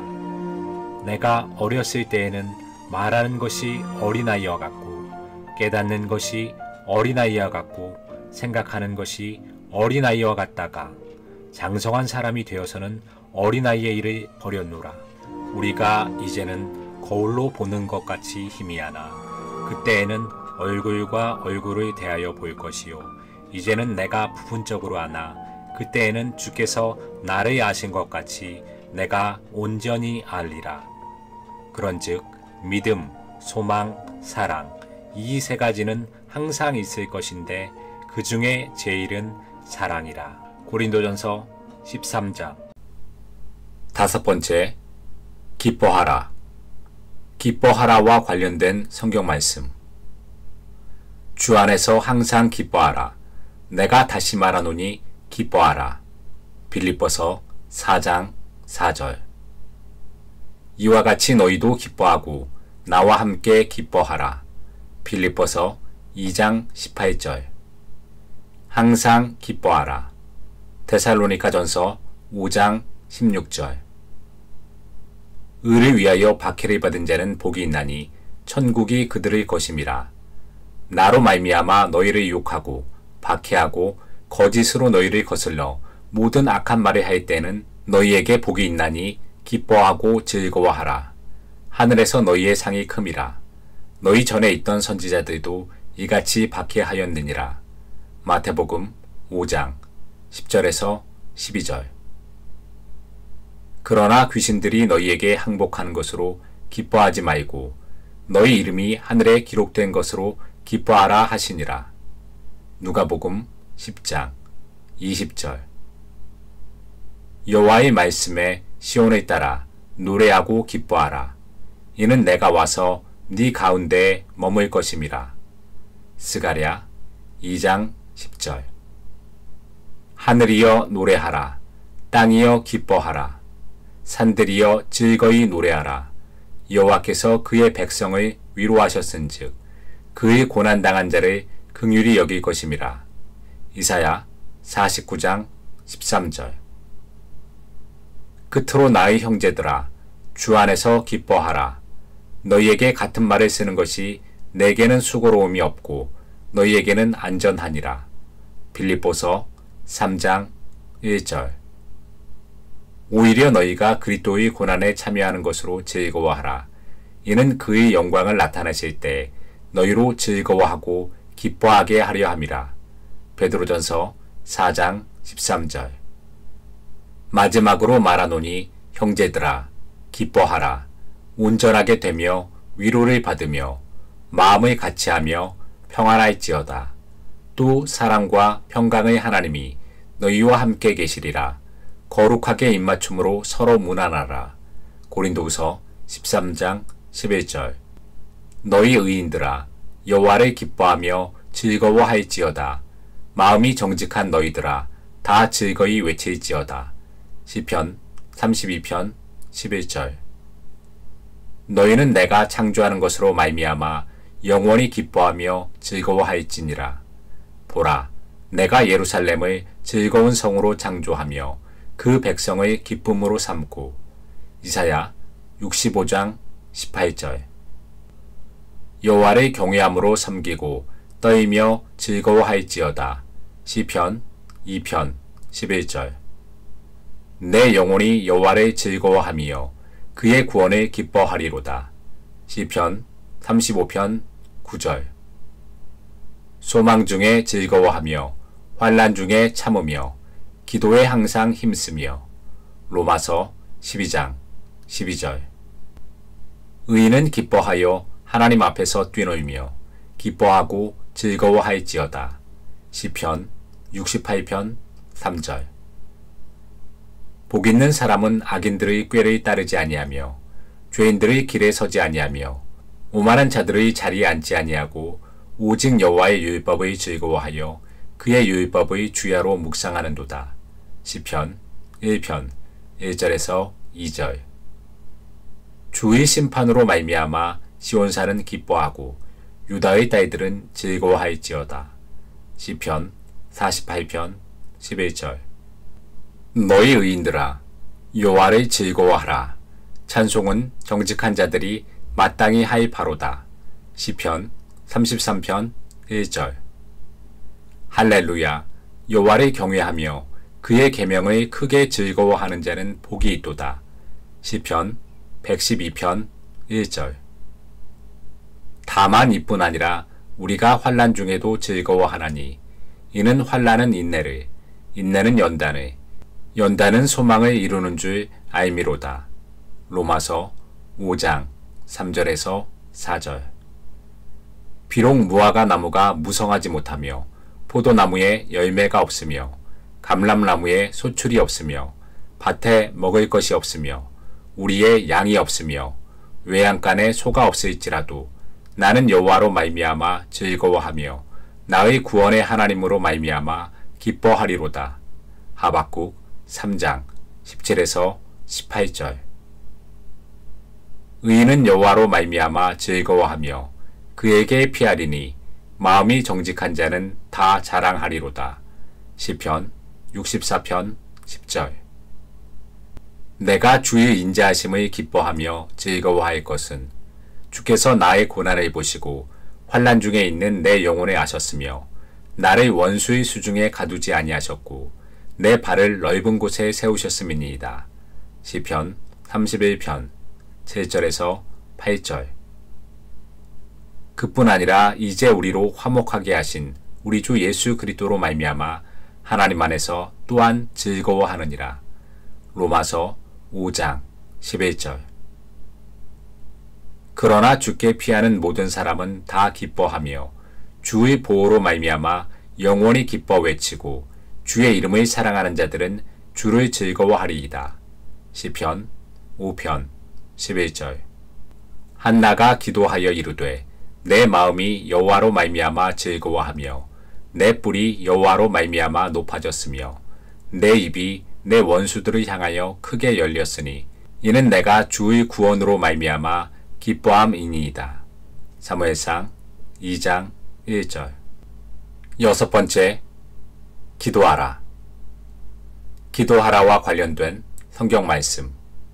내가 어렸을 때에는 말하는 것이 어린아이와 같고 깨닫는 것이 어린아이와 같고 생각하는 것이 어린아이와 같다가 장성한 사람이 되어서는 어린아이의 일을 버렸노라. 우리가 이제는 거울로 보는 것 같이 희미하나 그때에는 얼굴과 얼굴을 대하여 볼 것이요 이제는 내가 부분적으로 하나 그때에는 주께서 나를 아신 것 같이 내가 온전히 알리라. 그런즉 믿음, 소망, 사랑 이 세 가지는 항상 있을 것인데 그 중에 제일은 사랑이라. 고린도전서 13장. 다섯 번째, 기뻐하라. 기뻐하라와 관련된 성경 말씀. 주 안에서 항상 기뻐하라. 내가 다시 말하노니 기뻐하라. 빌립보서 4장 4절. 이와 같이 너희도 기뻐하고 나와 함께 기뻐하라. 빌립보서 2장 18절. 항상 기뻐하라. 데살로니가전서 5장 16절. 의를 위하여 박해를 받은 자는 복이 있나니 천국이 그들의 것임이라. 나로 말미암아 너희를 욕하고 박해하고 거짓으로 너희를 거슬러 모든 악한 말을 할 때는 너희에게 복이 있나니 기뻐하고 즐거워하라. 하늘에서 너희의 상이 큼이라. 너희 전에 있던 선지자들도 이같이 박해하였느니라. 마태복음 5장 10절에서 12절. 그러나 귀신들이 너희에게 항복하는 것으로 기뻐하지 말고 너희 이름이 하늘에 기록된 것으로 기뻐하라 하시니라. 누가복음 10장 20절. 여호와의 말씀에 시온을 따라 노래하고 기뻐하라. 이는 내가 와서 네 가운데에 머물 것임이라. 스가랴 2장 10절. 하늘이여 노래하라. 땅이여 기뻐하라. 산들이여 즐거이 노래하라. 여호와께서 그의 백성을 위로하셨은즉 그의 고난당한 자를 긍휼히 여길 것임이라. 이사야 49장 13절. 끝으로 나의 형제들아 주 안에서 기뻐하라. 너희에게 같은 말을 쓰는 것이 내게는 수고로움이 없고 너희에게는 안전하니라. 빌립보서 3장 1절. 오히려 너희가 그리스도의 고난에 참여하는 것으로 즐거워하라. 이는 그의 영광을 나타내실 때 너희로 즐거워하고 기뻐하게 하려 함이라. 베드로전서 4장 13절. 마지막으로 말하노니 형제들아 기뻐하라. 온전하게 되며 위로를 받으며 마음을 같이하며 평안할지어다. 또 사랑과 평강의 하나님이 너희와 함께 계시리라. 거룩하게 입맞춤으로 서로 문안하라. 고린도후서 13장 11절. 너희 의인들아 여호와를 기뻐하며 즐거워할지어다. 마음이 정직한 너희들아 다 즐거이 외칠지어다. 시편 32편 11절. 너희는 내가 창조하는 것으로 말미암아 영원히 기뻐하며 즐거워할지니라. 보라, 내가 예루살렘을 즐거운 성으로 창조하며 그 백성을 기쁨으로 삼고. 이사야 65장 18절. 여호와를 경외함으로 섬기고 떨며 즐거워할지어다. 시편 2편 11절. 내 영혼이 여호와를 즐거워하며 그의 구원을 기뻐하리로다. 시편 35편 9절. 소망 중에 즐거워하며 환난 중에 참으며 기도에 항상 힘쓰며. 로마서 12장 12절. 의인은 기뻐하여 하나님 앞에서 뛰놀며 기뻐하고 즐거워할지어다. 시편 68편 3절. 복 있는 사람은 악인들의 꾀를 따르지 아니하며 죄인들의 길에 서지 아니하며 오만한 자들의 자리에 앉지 아니하고 오직 여호와의 율법의 즐거워하여 그의 율법의 주야로 묵상하는도다. 시편 1편 1절에서 2절. 주의 심판으로 말미암아 시온산은 기뻐하고 유다의 딸들은 즐거워할지어다. 시편 48편 11절. 너희 의인들아 여호와를 즐거워하라. 찬송은 정직한 자들이 마땅히 할 바로다. 시편 33편 1절. 할렐루야. 여호와를 경외하며 그의 계명을 크게 즐거워하는 자는 복이 있도다. 시편 112편 1절. 다만 이뿐 아니라 우리가 환난 중에도 즐거워하나니 이는 환난은 인내를, 인내는 연단의, 연단은 소망을 이루는 줄 알미로다. 로마서 5장 3절에서 4절. 비록 무화과 나무가 무성하지 못하며 포도나무에 열매가 없으며 감람나무에 소출이 없으며 밭에 먹을 것이 없으며 우리의 양이 없으며 외양간에 소가 없을지라도 나는 여호와로 말미암아 즐거워하며 나의 구원의 하나님으로 말미암아 기뻐하리로다. 하박국 3장 17에서 18절. 의인은 여호와로 말미암아 즐거워하며 그에게 피하리니 마음이 정직한 자는 다 자랑하리로다. 시편 64편 10절. 내가 주의 인자하심을 기뻐하며 즐거워할 것은 주께서 나의 고난을 보시고 환난 중에 있는 내 영혼을 아셨으며 나를 원수의 수중에 가두지 아니하셨고 내 발을 넓은 곳에 세우셨음이니이다. 시편 31편 7절에서 8절. 그뿐 아니라 이제 우리로 화목하게 하신 우리 주 예수 그리스도로 말미암아 하나님 안에서 또한 즐거워하느니라. 로마서 5장 11절. 그러나 주께 피하는 모든 사람은 다 기뻐하며 주의 보호로 말미암아 영원히 기뻐 외치고 주의 이름을 사랑하는 자들은 주를 즐거워하리이다. 시편 5편 11절. 한나가 기도하여 이르되 내 마음이 여호와로 말미암아 즐거워하며 내 뿔이 여호와로 말미암아 높아졌으며 내 입이 내 원수들을 향하여 크게 열렸으니 이는 내가 주의 구원으로 말미암아 기뻐함이니이다. 사무엘상 2장 1절. 여섯 번째, 기도하라. 기도하라와 관련된 성경 말씀.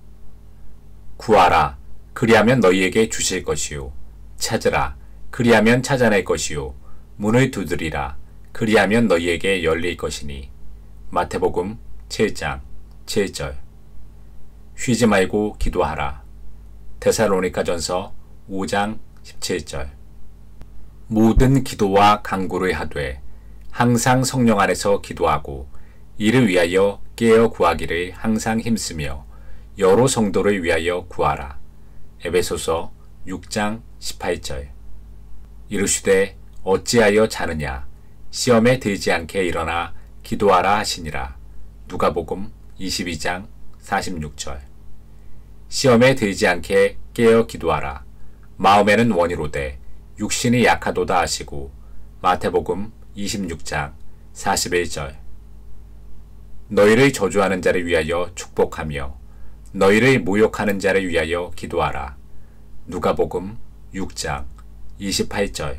구하라. 그리하면 너희에게 주실 것이요. 찾으라. 그리하면 찾아낼 것이요. 문을 두드리라. 그리하면 너희에게 열릴 것이니. 마태복음 7장 7절. 쉬지 말고 기도하라. 데살로니가전서 5장 17절. 모든 기도와 간구를 하되 항상 성령 안에서 기도하고 이를 위하여 깨어 구하기를 항상 힘쓰며 여러 성도를 위하여 구하라. 에베소서 6장 18절. 이르시되 어찌하여 자느냐 시험에 들지 않게 일어나 기도하라 하시니라. 누가복음 22장 46절. 시험에 들지 않게 깨어 기도하라. 마음에는 원이로되 육신이 약하도다 하시고. 마태복음 26장 41절. 너희를 저주하는 자를 위하여 축복하며 너희를 모욕하는 자를 위하여 기도하라. 누가복음 6장 28절.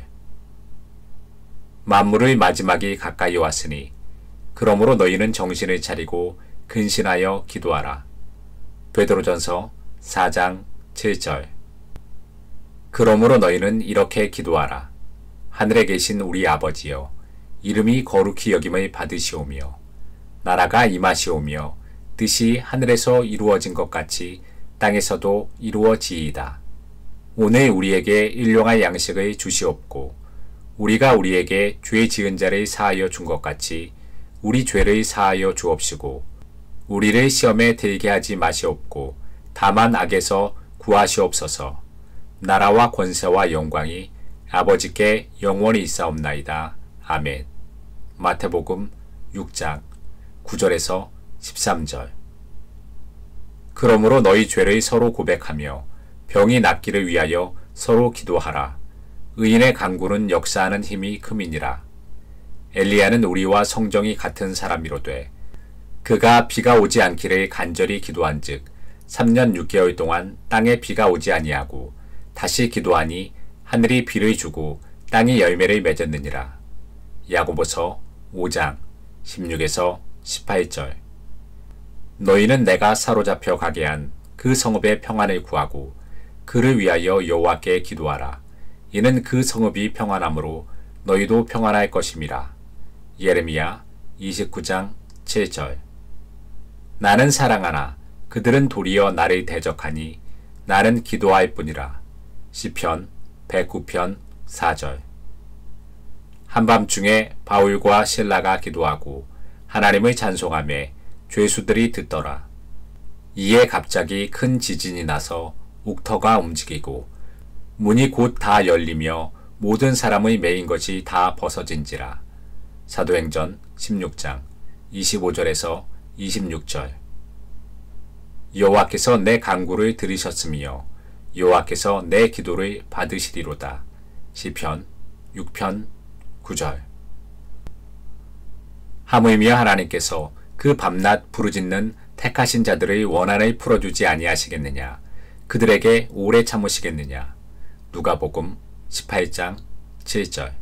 만물의 마지막이 가까이 왔으니 그러므로 너희는 정신을 차리고 근신하여 기도하라. 베드로전서 4장 7절. 그러므로 너희는 이렇게 기도하라. 하늘에 계신 우리 아버지여, 이름이 거룩히 여김을 받으시오며 나라가 임하시오며 뜻이 하늘에서 이루어진 것 같이 땅에서도 이루어지이다. 오늘 우리에게 일용할 양식을 주시옵고 우리가 우리에게 죄 지은 자를 사하여 준 것 같이 우리 죄를 사하여 주옵시고 우리를 시험에 들게 하지 마시옵고 다만 악에서 구하시옵소서. 나라와 권세와 영광이 아버지께 영원히 있사옵나이다. 아멘. 마태복음 6장 9절에서 13절. 그러므로 너희 죄를 서로 고백하며 병이 낫기를 위하여 서로 기도하라. 의인의 간구는 역사하는 힘이 큼이니라. 엘리야는 우리와 성정이 같은 사람이로되 그가 비가 오지 않기를 간절히 기도한즉 3년 6개월 동안 땅에 비가 오지 아니하고 다시 기도하니 하늘이 비를 주고 땅이 열매를 맺었느니라. 야고보서 5장 16에서 18절. 너희는 내가 사로잡혀 가게 한 그 성읍의 평안을 구하고 그를 위하여 여호와께 기도하라. 이는 그 성읍이 평안함으로 너희도 평안할 것임이라. 예레미야 29장 7절. 나는 사랑하나 그들은 도리어 나를 대적하니 나는 기도할 뿐이라. 시편 109편 4절. 한밤중에 바울과 실라가 기도하고 하나님의 찬송함에 죄수들이 듣더라. 이에 갑자기 큰 지진이 나서 옥터가 움직이고 문이 곧 다 열리며 모든 사람의 매인 것이 다 벗어진지라. 사도행전 16장 25절에서 26절. 여호와께서 내 간구를 들으셨으며 여호와께서 내 기도를 받으시리로다. 시편 6편 9절. 하물며 하나님께서 그 밤낮 부르짖는 택하신 자들의 원한을 풀어주지 아니하시겠느냐. 그들에게 오래 참으시겠느냐. 누가복음 18장 7절.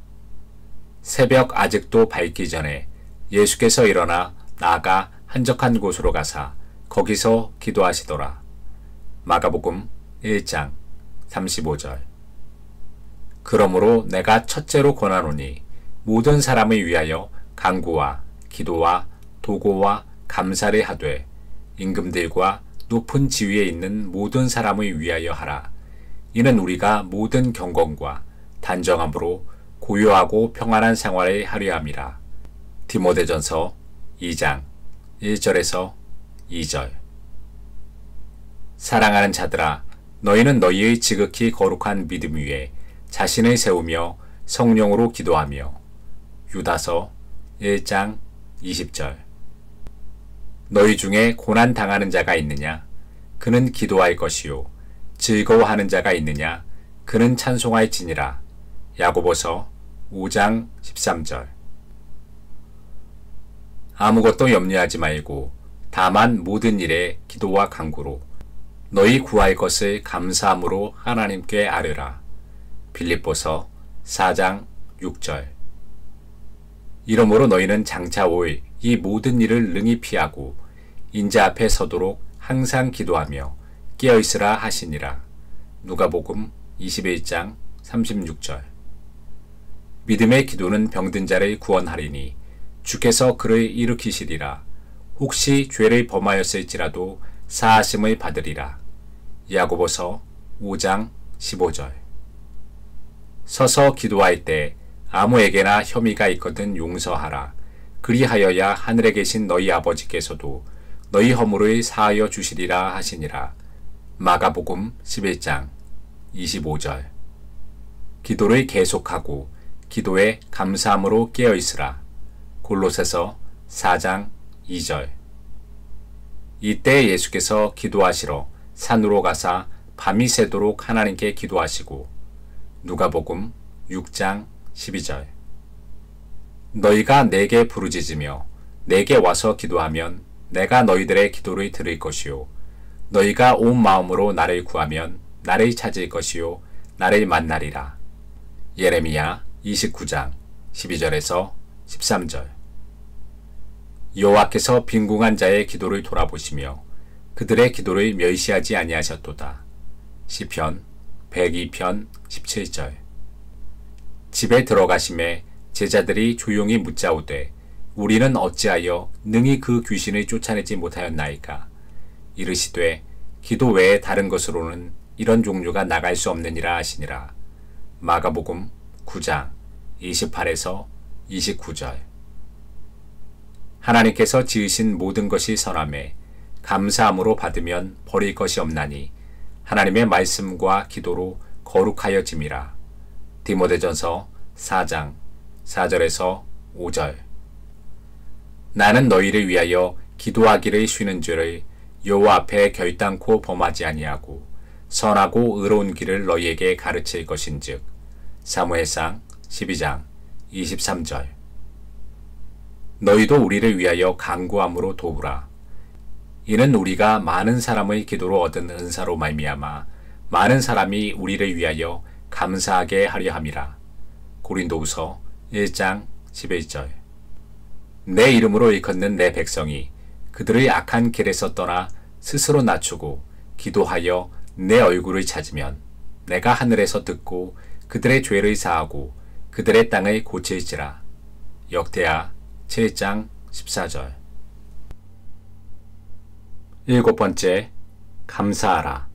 새벽 아직도 밝기 전에 예수께서 일어나 나아가 한적한 곳으로 가사 거기서 기도하시더라. 마가복음 1장 35절. 그러므로 내가 첫째로 권하노니 모든 사람을 위하여 간구와 기도와 도고와 감사를 하되 임금들과 높은 지위에 있는 모든 사람을 위하여 하라. 이는 우리가 모든 경건과 단정함으로 고요하고 평안한 생활을 하려 함이라. 디모데전서 2장 1절에서 2절. 사랑하는 자들아, 너희는 너희의 지극히 거룩한 믿음 위에 자신을 세우며 성령으로 기도하며. 유다서 1장 20절. 너희 중에 고난 당하는 자가 있느냐? 그는 기도할 것이요. 즐거워하는 자가 있느냐? 그는 찬송할지니라. 야고보서 5장 13절. 아무것도 염려하지 말고 다만 모든 일에 기도와 간구로 너희 구할 것을 감사함으로 하나님께 아뢰라. 빌립보서 4장 6절. 이러므로 너희는 장차 올 이 모든 일을 능히 피하고 인자 앞에 서도록 항상 기도하며 깨어있으라 하시니라. 누가복음 21장 36절. 믿음의 기도는 병든 자를 구원하리니 주께서 그를 일으키시리라. 혹시 죄를 범하였을지라도 사하심을 받으리라. 야고보서 5장 15절. 서서 기도할 때 아무에게나 혐의가 있거든 용서하라. 그리하여야 하늘에 계신 너희 아버지께서도 너희 허물을 사하여 주시리라 하시니라. 마가복음 11장 25절. 기도를 계속하고 기도에 감사함으로 깨어있으라. 골로새서 4장 2절. 이때 예수께서 기도하시러 산으로 가사 밤이 새도록 하나님께 기도하시고. 누가복음 6장 12절. 너희가 내게 부르짖으며 내게 와서 기도하면 내가 너희들의 기도를 들을 것이요. 너희가 온 마음으로 나를 구하면 나를 찾을 것이요. 나를 만나리라. 예레미야 29장 12절에서 13절. 여호와께서 빈궁한 자의 기도를 돌아보시며 그들의 기도를 멸시하지 아니하셨도다. 시편 102편 17절. 집에 들어가심에 제자들이 조용히 묻자오되 우리는 어찌하여 능히 그 귀신을 쫓아내지 못하였나이까. 이르시되 기도 외에 다른 것으로는 이런 종류가 나갈 수 없느니라 하시니라. 마가복음 9장 28에서 29절. 하나님께서 지으신 모든 것이 선하매 감사함으로 받으면 버릴 것이 없나니 하나님의 말씀과 기도로 거룩하여짐이라. 디모데전서 4장 4절에서 5절. 나는 너희를 위하여 기도하기를 쉬는 줄을 여호와 앞에 결단코 범하지 아니하고 선하고 의로운 길을 너희에게 가르칠 것인즉. 사무엘상 12장 23절. 너희도 우리를 위하여 간구함으로 도우라. 이는 우리가 많은 사람의 기도로 얻은 은사로 말미암아 많은 사람이 우리를 위하여 감사하게 하려 함이라. 고린도후서 1장 11절. 내 이름으로 일컫는 내 백성이 그들의 악한 길에서 떠나 스스로 낮추고 기도하여 내 얼굴을 찾으면 내가 하늘에서 듣고 그들의 죄를 사하고 그들의 땅을 고칠지라. 역대하 7장 14절. 일곱 번째, 감사하라.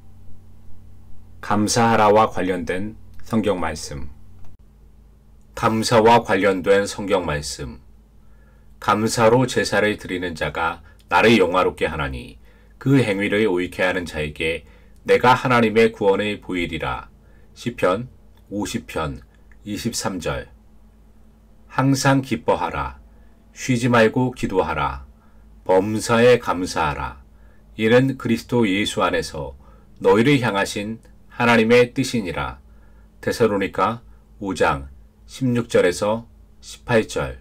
감사하라와 관련된 성경 말씀. 감사와 관련된 성경 말씀. 감사로 제사를 드리는 자가 나를 영화롭게 하나니 그 행위를 옳게 하는 자에게 내가 하나님의 구원을 보이리라. 시편 50편 23절. 항상 기뻐하라. 쉬지 말고 기도하라. 범사에 감사하라. 이는 그리스도 예수 안에서 너희를 향하신 하나님의 뜻이니라. 데살로니가 5장 16절에서 18절.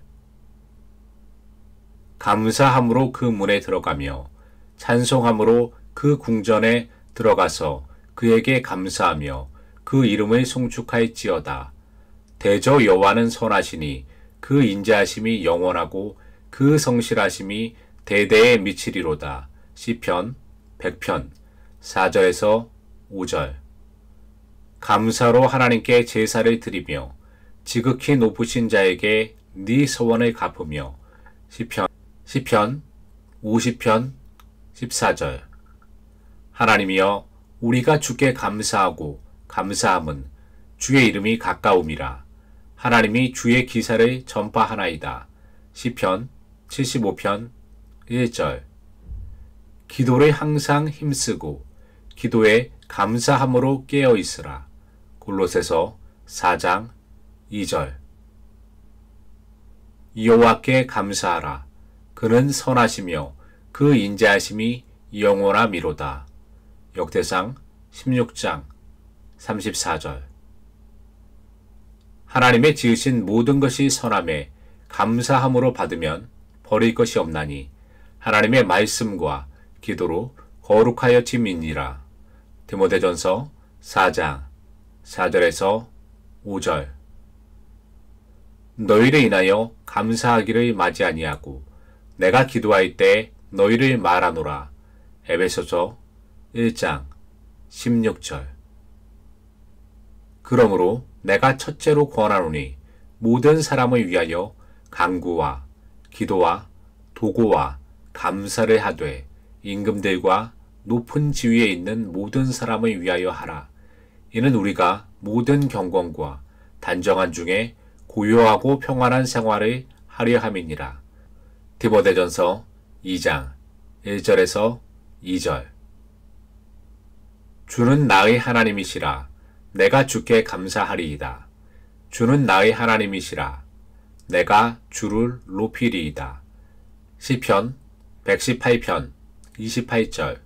감사함으로 그 문에 들어가며 찬송함으로 그 궁전에 들어가서 그에게 감사하며 그 이름을 송축할지어다. 대저 여호와는 선하시니 그 인자하심이 영원하고 그 성실하심이 대대에 미치리로다. 시편 100편 4절에서 5절. 감사로 하나님께 제사를 드리며 지극히 높으신 자에게 네 서원을 갚으며 시편 50편 14절. 하나님이여 우리가 주께 감사하고 감사함은 주의 이름이 가까움이라. 하나님이 주의 기사를 전파하나이다. 시편 75편 1절. 기도를 항상 힘쓰고 기도에 감사함으로 깨어 있으라. 골로새서 4장 2절. 여호와께 감사하라. 그는 선하시며 그 인자하심이 영원하미로다. 역대상 16장 34절. 하나님의 지으신 모든 것이 선함에 감사함으로 받으면 버릴 것이 없나니 하나님의 말씀과 기도로 거룩하여 짐이니라. 디모데전서 4장 4절에서 5절. 너희를 인하여 감사하기를 마지 아니하고 내가 기도할 때 너희를 말하노라. 에베소서 1장 16절. 그러므로 내가 첫째로 권하노니 모든 사람을 위하여 간구와 기도와 도고와 감사를 하되 임금들과 높은 지위에 있는 모든 사람을 위하여 하라. 이는 우리가 모든 경건과 단정한 중에 고요하고 평안한 생활을 하려 함이니라. 디모데전서 2장 1절에서 2절. 주는 나의 하나님이시라. 내가 주께 감사하리이다. 주는 나의 하나님이시라. 내가 주를 높이리이다. 시편 118편 28절.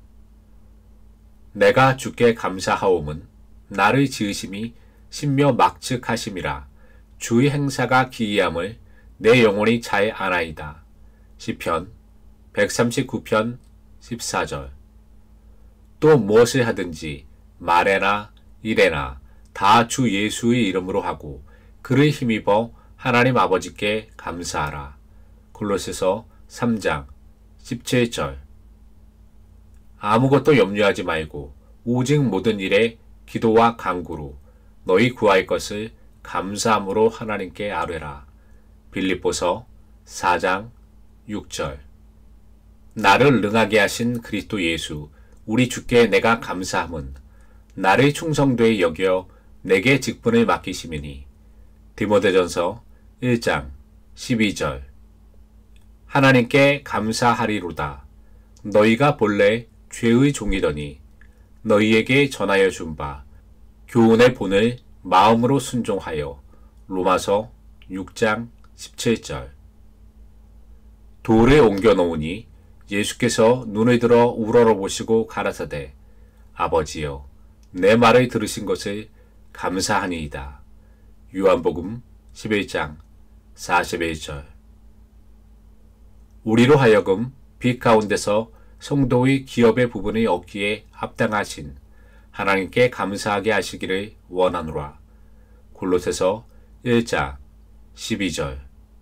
내가 주께 감사하옴은 나를 지으심이 신묘 막측하심이라. 주의 행사가 기이함을 내 영혼이 잘 아나이다. 시편 139편 14절. 또 무엇을 하든지 말에나 이래나 다 주 예수의 이름으로 하고 그를 힘입어 하나님 아버지께 감사하라. 골로새서 3장 17절. 아무것도 염려하지 말고 오직 모든 일에 기도와 간구로 너희 구할 것을 감사함으로 하나님께 아뢰라. 빌립보서 4장 6절. 나를 능하게 하신 그리스도 예수 우리 주께 내가 감사함은 나를 충성되이 여겨 내게 직분을 맡기심이니. 디모데전서 1장 12절. 하나님께 감사하리로다. 너희가 본래 죄의 종이더니 너희에게 전하여 준 바 교훈의 본을 마음으로 순종하여. 로마서 6장 17절. 돌을 옮겨 놓으니 예수께서 눈을 들어 우러러보시고 가라사대 아버지여 내 말을 들으신 것을 감사하니이다. 요한복음 11장 41절. 우리로 하여금 빛 가운데서 성도의 기업의 부분을 얻기에 합당하신 하나님께 감사하게 하시기를 원하노라. 골로새서 1장 12절.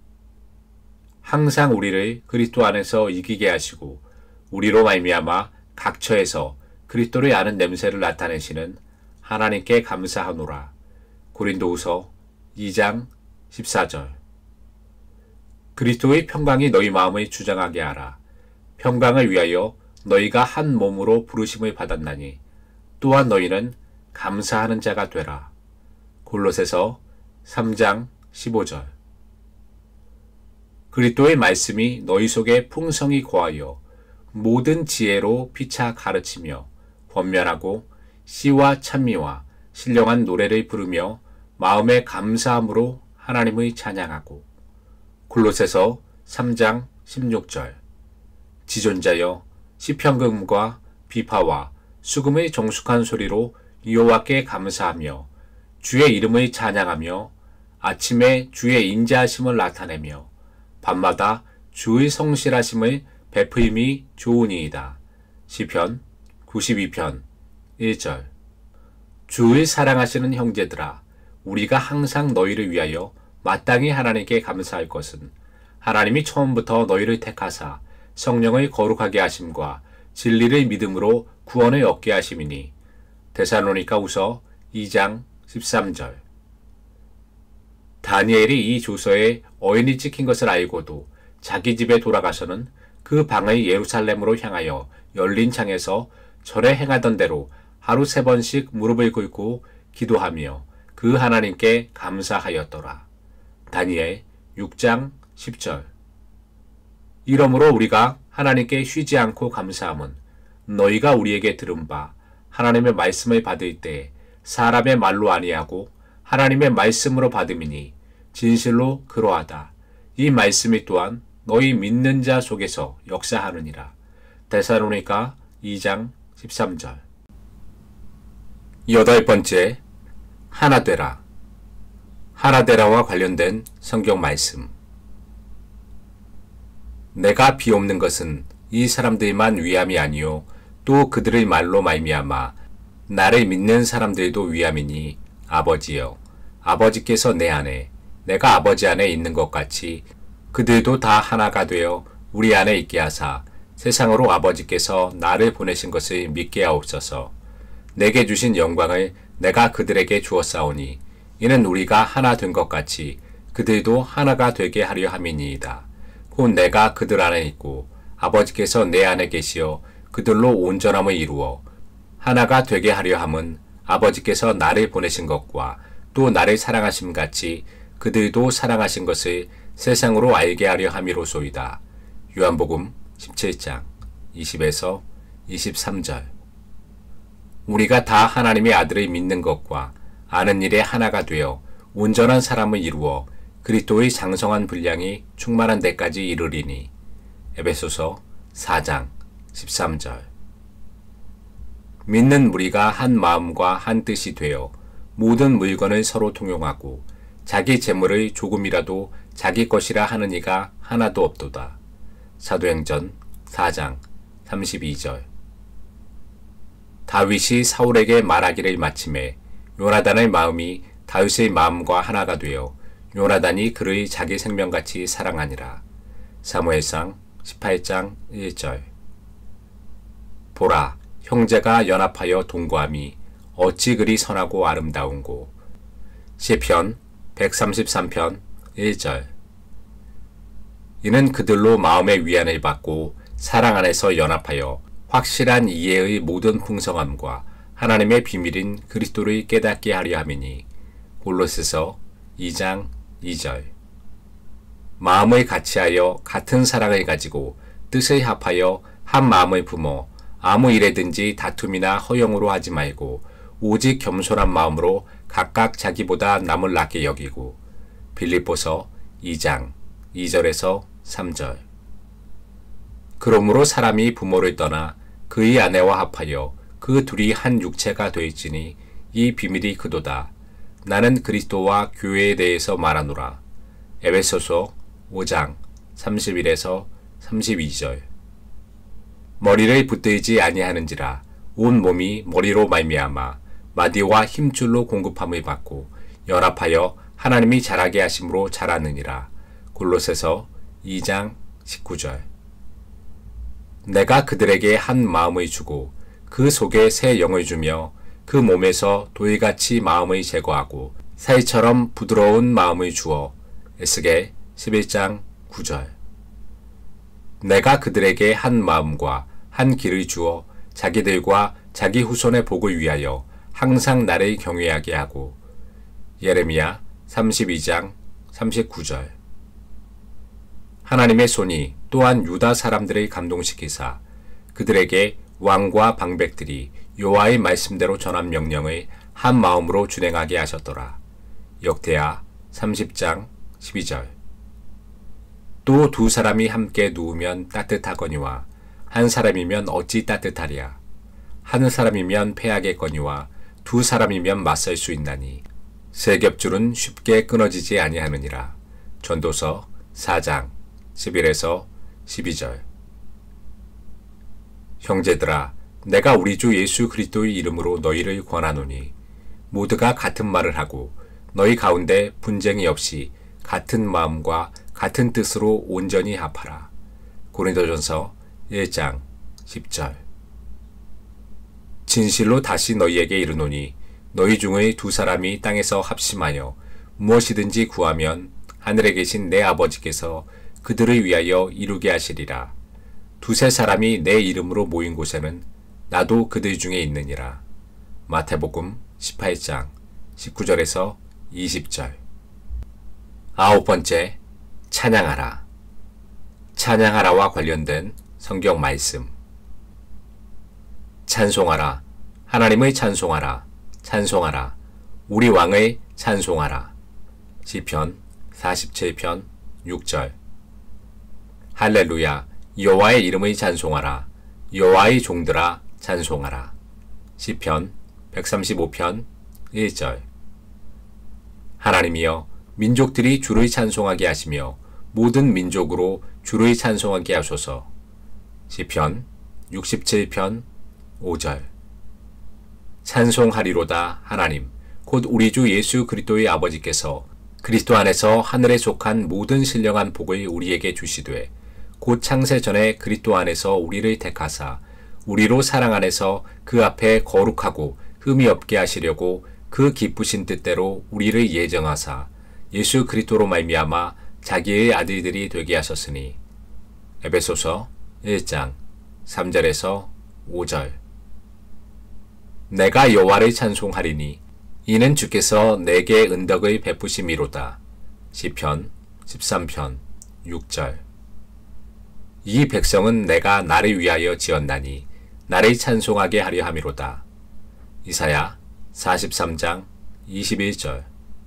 항상 우리를 그리스도 안에서 이기게 하시고 우리로 말미암아 각처에서 그리스도를 아는 냄새를 나타내시는 하나님께 감사하노라. 고린도후서 2장 14절. 그리스도의 평강이 너희 마음을 주장하게 하라. 평강을 위하여 너희가 한 몸으로 부르심을 받았나니 또한 너희는 감사하는 자가 되라. 골로새서 3장 15절. 그리스도의 말씀이 너희 속에 풍성히 거하여 모든 지혜로 피차 가르치며 권면하고 씨와 찬미와 신령한 노래를 부르며 마음의 감사함으로 하나님의 찬양하고. 골로새서 3장 16절. 지존자여 시편금과 비파와 수금의 정숙한 소리로 여호와께 감사하며 주의 이름을 찬양하며 아침에 주의 인자하심을 나타내며 밤마다 주의 성실하심을 베풀음이 좋으니이다. 시편 92편 1절. 주의 사랑하시는 형제들아, 우리가 항상 너희를 위하여 마땅히 하나님께 감사할 것은 하나님이 처음부터 너희를 택하사 성령을 거룩하게 하심과 진리를 믿음으로 구원을 얻게 하심이니. 데살로니가후서 2장 13절. 다니엘이 이 조서에 어인이 찍힌 것을 알고도 자기 집에 돌아가서는 그 방을 예루살렘으로 향하여 열린 창에서 절에 행하던 대로 하루 3번씩 무릎을 꿇고 기도하며 그 하나님께 감사하였더라. 다니엘 6장 10절. 이러므로 우리가 하나님께 쉬지 않고 감사함은 너희가 우리에게 들은 바 하나님의 말씀을 받을 때 사람의 말로 아니하고 하나님의 말씀으로 받음이니 진실로 그러하다. 이 말씀이 또한 너희 믿는 자 속에서 역사하느니라. 데살로니가 2장 13절. 8번째, 하나 되라. 하나 되라와 관련된 성경 말씀. 내가 비옵는 것은 이 사람들만 위함이 아니요 또 그들의 말로 말미암아 나를 믿는 사람들도 위함이니. 아버지여, 아버지께서 내 안에 내가 아버지 안에 있는 것 같이 그들도 다 하나가 되어 우리 안에 있게 하사 세상으로 아버지께서 나를 보내신 것을 믿게 하옵소서. 내게 주신 영광을 내가 그들에게 주었사오니 이는 우리가 하나 된 것 같이 그들도 하나가 되게 하려 함이니이다. 곧 내가 그들 안에 있고 아버지께서 내 안에 계시어 그들로 온전함을 이루어 하나가 되게 하려 함은 아버지께서 나를 보내신 것과 또 나를 사랑하심 같이 그들도 사랑하신 것을 세상으로 알게 하려 함이로소이다. 요한복음 17장 20에서 23절. 우리가 다 하나님의 아들을 믿는 것과 아는 일에 하나가 되어 온전한 사람을 이루어 그리스도의 장성한 분량이 충만한 데까지 이르리니. 에베소서 4장 13절. 믿는 무리가 한 마음과 한 뜻이 되어 모든 물건을 서로 통용하고 자기 재물을 조금이라도 자기 것이라 하는 이가 하나도 없도다. 사도행전 4장 32절. 다윗이 사울에게 말하기를 마침에 요나단의 마음이 다윗의 마음과 하나가 되어 요나단이 그를 자기 생명같이 사랑하니라. 사무엘상 18장 1절. 보라, 형제가 연합하여 동거함이 어찌 그리 선하고 아름다운고. 시편 133편 1절. 이는 그들로 마음의 위안을 받고 사랑 안에서 연합하여 확실한 이해의 모든 풍성함과 하나님의 비밀인 그리스도를 깨닫게 하려 함이니. 골로새서 2장 2절. 마음을 같이하여 같은 사랑을 가지고 뜻을 합하여 한 마음을 품어 아무 일에든지 다툼이나 허영으로 하지 말고 오직 겸손한 마음으로 각각 자기보다 남을 낮게 여기고. 빌립보서 2장 2절에서 3절. 그러므로 사람이 부모를 떠나 그의 아내와 합하여 그 둘이 한 육체가 되었으니 이 비밀이 크도다. 나는 그리스도와 교회에 대해서 말하노라. 에베소서 5장 31에서 32절. 머리를 붙들지 아니하는지라 온 몸이 머리로 말미암아 마디와 힘줄로 공급함을 받고 연합하여 하나님이 자라게 하심으로 자라느니라. 골로새서 2장 19절. 내가 그들에게 한 마음을 주고 그 속에 새 영을 주며 그 몸에서 돌같이 마음을 제거하고 사이처럼 부드러운 마음을 주어. 에스겔 11장 9절. 내가 그들에게 한 마음과 한 길을 주어 자기들과 자기 후손의 복을 위하여 항상 나를 경외하게 하고. 예레미야 32장 39절. 하나님의 손이 또한 유다 사람들을 감동시키사 그들에게 왕과 방백들이 여호와의 말씀대로 전한 명령을 한 마음으로 준행하게 하셨더라. 역대하 30장 12절. 또 두 사람이 함께 누우면 따뜻하거니와 한 사람이면 어찌 따뜻하랴. 한 사람이면 패하겠거니와 두 사람이면 맞설 수 있나니 세 겹줄은 쉽게 끊어지지 아니하느니라. 전도서 4장 11에서 12절. 형제들아, 내가 우리 주 예수 그리스도의 이름으로 너희를 권하노니 모두가 같은 말을 하고 너희 가운데 분쟁이 없이 같은 마음과 같은 뜻으로 온전히 합하라. 고린도전서 1장 10절. 진실로 다시 너희에게 이르노니 너희 중의 두 사람이 땅에서 합심하여 무엇이든지 구하면 하늘에 계신 내 아버지께서 그들을 위하여 이루게 하시리라. 두세 사람이 내 이름으로 모인 곳에는 나도 그들 중에 있느니라. 마태복음 18장 19절에서 20절. 아홉 번째, 찬양하라. 찬양하라와 관련된 성경 말씀. 찬송하라. 하나님의 찬송하라. 찬송하라. 우리 왕의 찬송하라. 시편 47편 6절. 할렐루야. 여호와의 이름의 찬송하라. 여호와의 종들아 찬송하라. 시편 135편 1절. 하나님이여, 민족들이 주를 찬송하게 하시며 모든 민족으로 주를 찬송하게 하소서. 시편 67편 5절. 찬송하리로다. 하나님 곧 우리 주 예수 그리스도의 아버지께서 그리스도 안에서 하늘에 속한 모든 신령한 복을 우리에게 주시되 곧 창세 전에 그리스도 안에서 우리를 택하사 우리로 사랑 안에서 그 앞에 거룩하고 흠이 없게 하시려고 그 기쁘신 뜻대로 우리를 예정하사 예수 그리스도로 말미암아 자기의 아들들이 되게 하셨으니. 에베소서 1장 3절에서 5절. 내가 여호와를 찬송하리니 이는 주께서 내게 은덕을 베푸심이로다. 시편 13편 6절. 이 백성은 내가 나를 위하여 지었나니 나를 찬송하게 하려 함이로다. 이사야 43장 21절.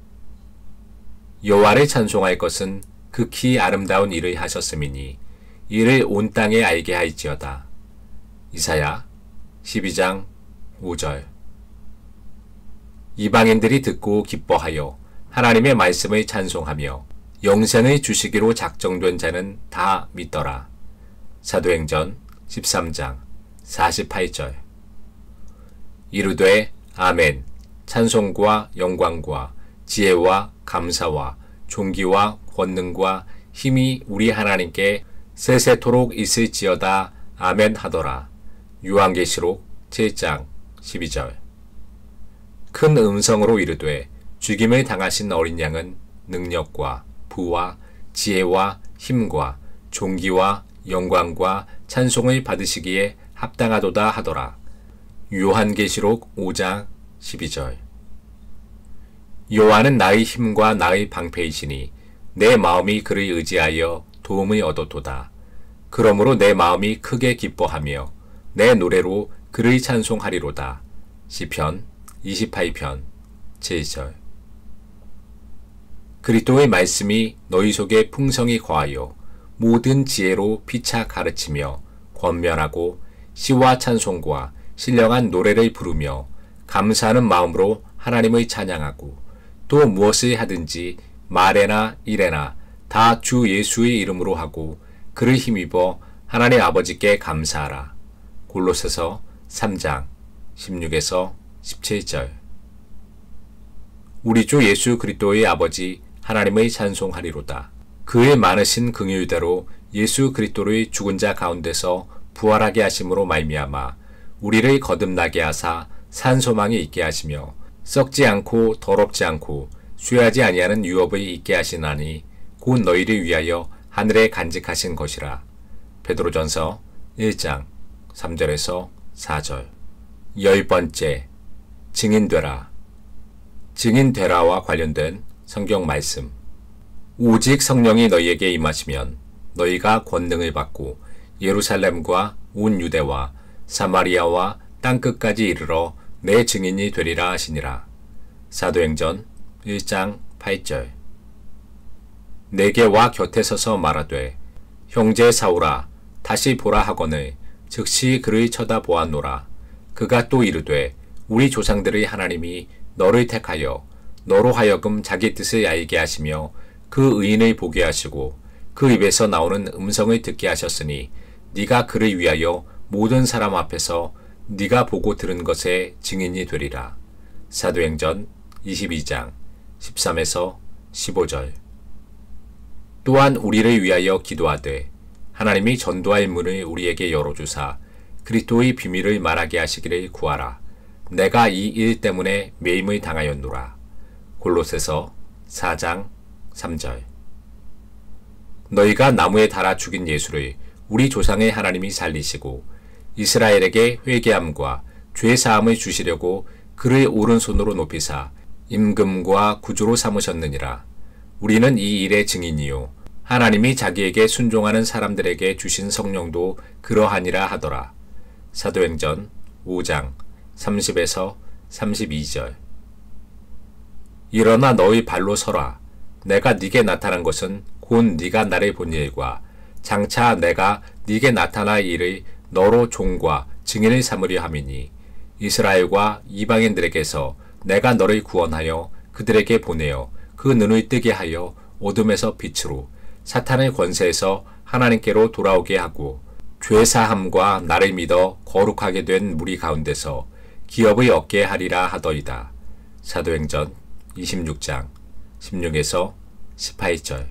여호와를 찬송할 것은 극히 아름다운 일을 하셨음이니 이를 온 땅에 알게 할지어다. 이사야 12장 5절. 이방인들이 듣고 기뻐하여 하나님의 말씀을 찬송하며 영생을 주시기로 작정된 자는 다 믿더라. 사도행전 13장 48절. 이르되 아멘. 찬송과 영광과 지혜와 감사와 존귀와 권능과 힘이 우리 하나님께 세세토록 있을지어다. 아멘 하더라. 요한계시록 7장 12절. 큰 음성으로 이르되 죽임을 당하신 어린 양은 능력과 부와 지혜와 힘과 존귀와 영광과 찬송을 받으시기에 합당하도다 하더라. 요한계시록 5장 12절. 여호와는 나의 힘과 나의 방패이시니 내 마음이 그를 의지하여 도움을 얻었도다. 그러므로 내 마음이 크게 기뻐하며 내 노래로 그를 찬송하리로다. 시편 28편 7절. 그리스도의 말씀이 너희 속에 풍성히 거하여 모든 지혜로 피차 가르치며 권면하고 시와 찬송과 신령한 노래를 부르며 감사하는 마음으로 하나님을 찬양하고 또 무엇을 하든지 말에나 일에나 다 주 예수의 이름으로 하고 그를 힘입어 하나님 아버지께 감사하라. 골로새서 3장 16에서 17절. 우리 주 예수 그리스도의 아버지 하나님의 찬송하리로다. 그의 많으신 긍휼대로 예수 그리스도의 죽은 자 가운데서 부활하게 하심으로 말미암아 우리를 거듭나게 하사 산 소망이 있게 하시며 썩지 않고 더럽지 않고 쇠하지 아니하는 유업을 있게 하시나니 곧 너희를 위하여 하늘에 간직하신 것이라. 베드로전서 1장 3절에서 4절. 열 번째, 증인되라. 증인되라와 관련된 성경 말씀. 오직 성령이 너희에게 임하시면 너희가 권능을 받고 예루살렘과 온 유대와 사마리아와 땅끝까지 이르러 내 증인이 되리라 하시니라. 사도행전 1장 8절. 내게 와 곁에 서서 말하되 형제 사울아 다시 보라 하거늘 즉시 그를 쳐다보았노라. 그가 또 이르되 우리 조상들의 하나님이 너를 택하여 너로 하여금 자기 뜻을 알게 하시며 그 의인을 보게 하시고 그 입에서 나오는 음성을 듣게 하셨으니 네가 그를 위하여 모든 사람 앞에서 네가 보고 들은 것의 증인이 되리라. 사도행전 22장 13에서 15절. 또한 우리를 위하여 기도하되 하나님이 전도할 문을 우리에게 열어주사 그리스도의 비밀을 말하게 하시기를 구하라. 내가 이 일 때문에 매임을 당하였노라. 골로새서 4장 3절. 너희가 나무에 달아 죽인 예수를 우리 조상의 하나님이 살리시고 이스라엘에게 회개함과 죄 사함을 주시려고 그를 오른손으로 높이사 임금과 구주로 삼으셨느니라. 우리는 이 일의 증인이요 하나님이 자기에게 순종하는 사람들에게 주신 성령도 그러하니라 하더라. 사도행전 5장 30에서 32절. 일어나 너희 발로 서라. 내가 네게 나타난 것은 곧 네가 나를 본 일과 장차 내가 네게 나타날 일을 너로 종과 증인을 삼으려 함이니 이스라엘과 이방인들에게서 내가 너를 구원하여 그들에게 보내어 그 눈을 뜨게 하여 어둠에서 빛으로 사탄의 권세에서 하나님께로 돌아오게 하고 죄사함과 나를 믿어 거룩하게 된 무리 가운데서 기업을 얻게 하리라 하더이다. 사도행전 26장 16에서 18절.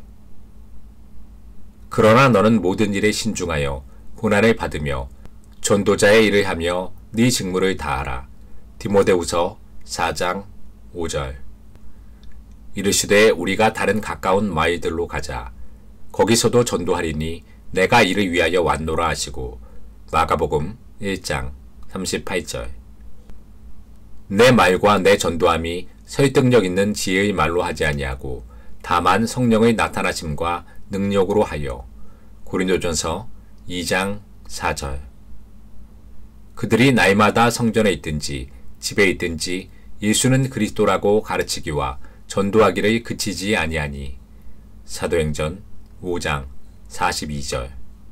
그러나 너는 모든 일에 신중하여 고난을 받으며 전도자의 일을 하며 네 직무를 다하라. 디모데후서 4장 5절. 이르시되 우리가 다른 가까운 마을들로 가자. 거기서도 전도하리니 내가 이를 위하여 왔노라 하시고 마가복음 1장 38절. 내 말과 내 전도함이 설득력 있는 지혜의 말로 하지 아니하고 다만 성령의 나타나심과 능력으로 하여. 고린도전서 2장 4절. 그들이 날마다 성전에 있든지 집에 있든지 예수는 그리스도라고 가르치기와 전도하기를 그치지 아니하니. 사도행전 5장 42절.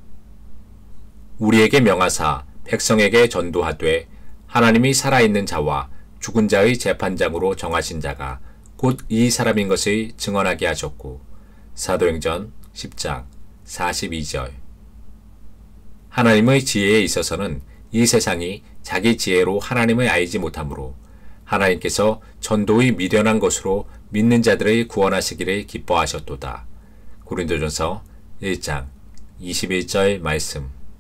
우리에게 명하사 백성에게 전도하되 하나님이 살아있는 자와 죽은 자의 재판장으로 정하신 자가 곧 이 사람인 것을 증언하게 하셨고. 사도행전 10장 42절. 하나님의 지혜에 있어서는 이 세상이 자기 지혜로 하나님을 알지 못하므로 하나님께서 전도의 미련한 것으로 믿는 자들을 구원하시기를 기뻐하셨도다. 고린도전서 1장 21절 말씀.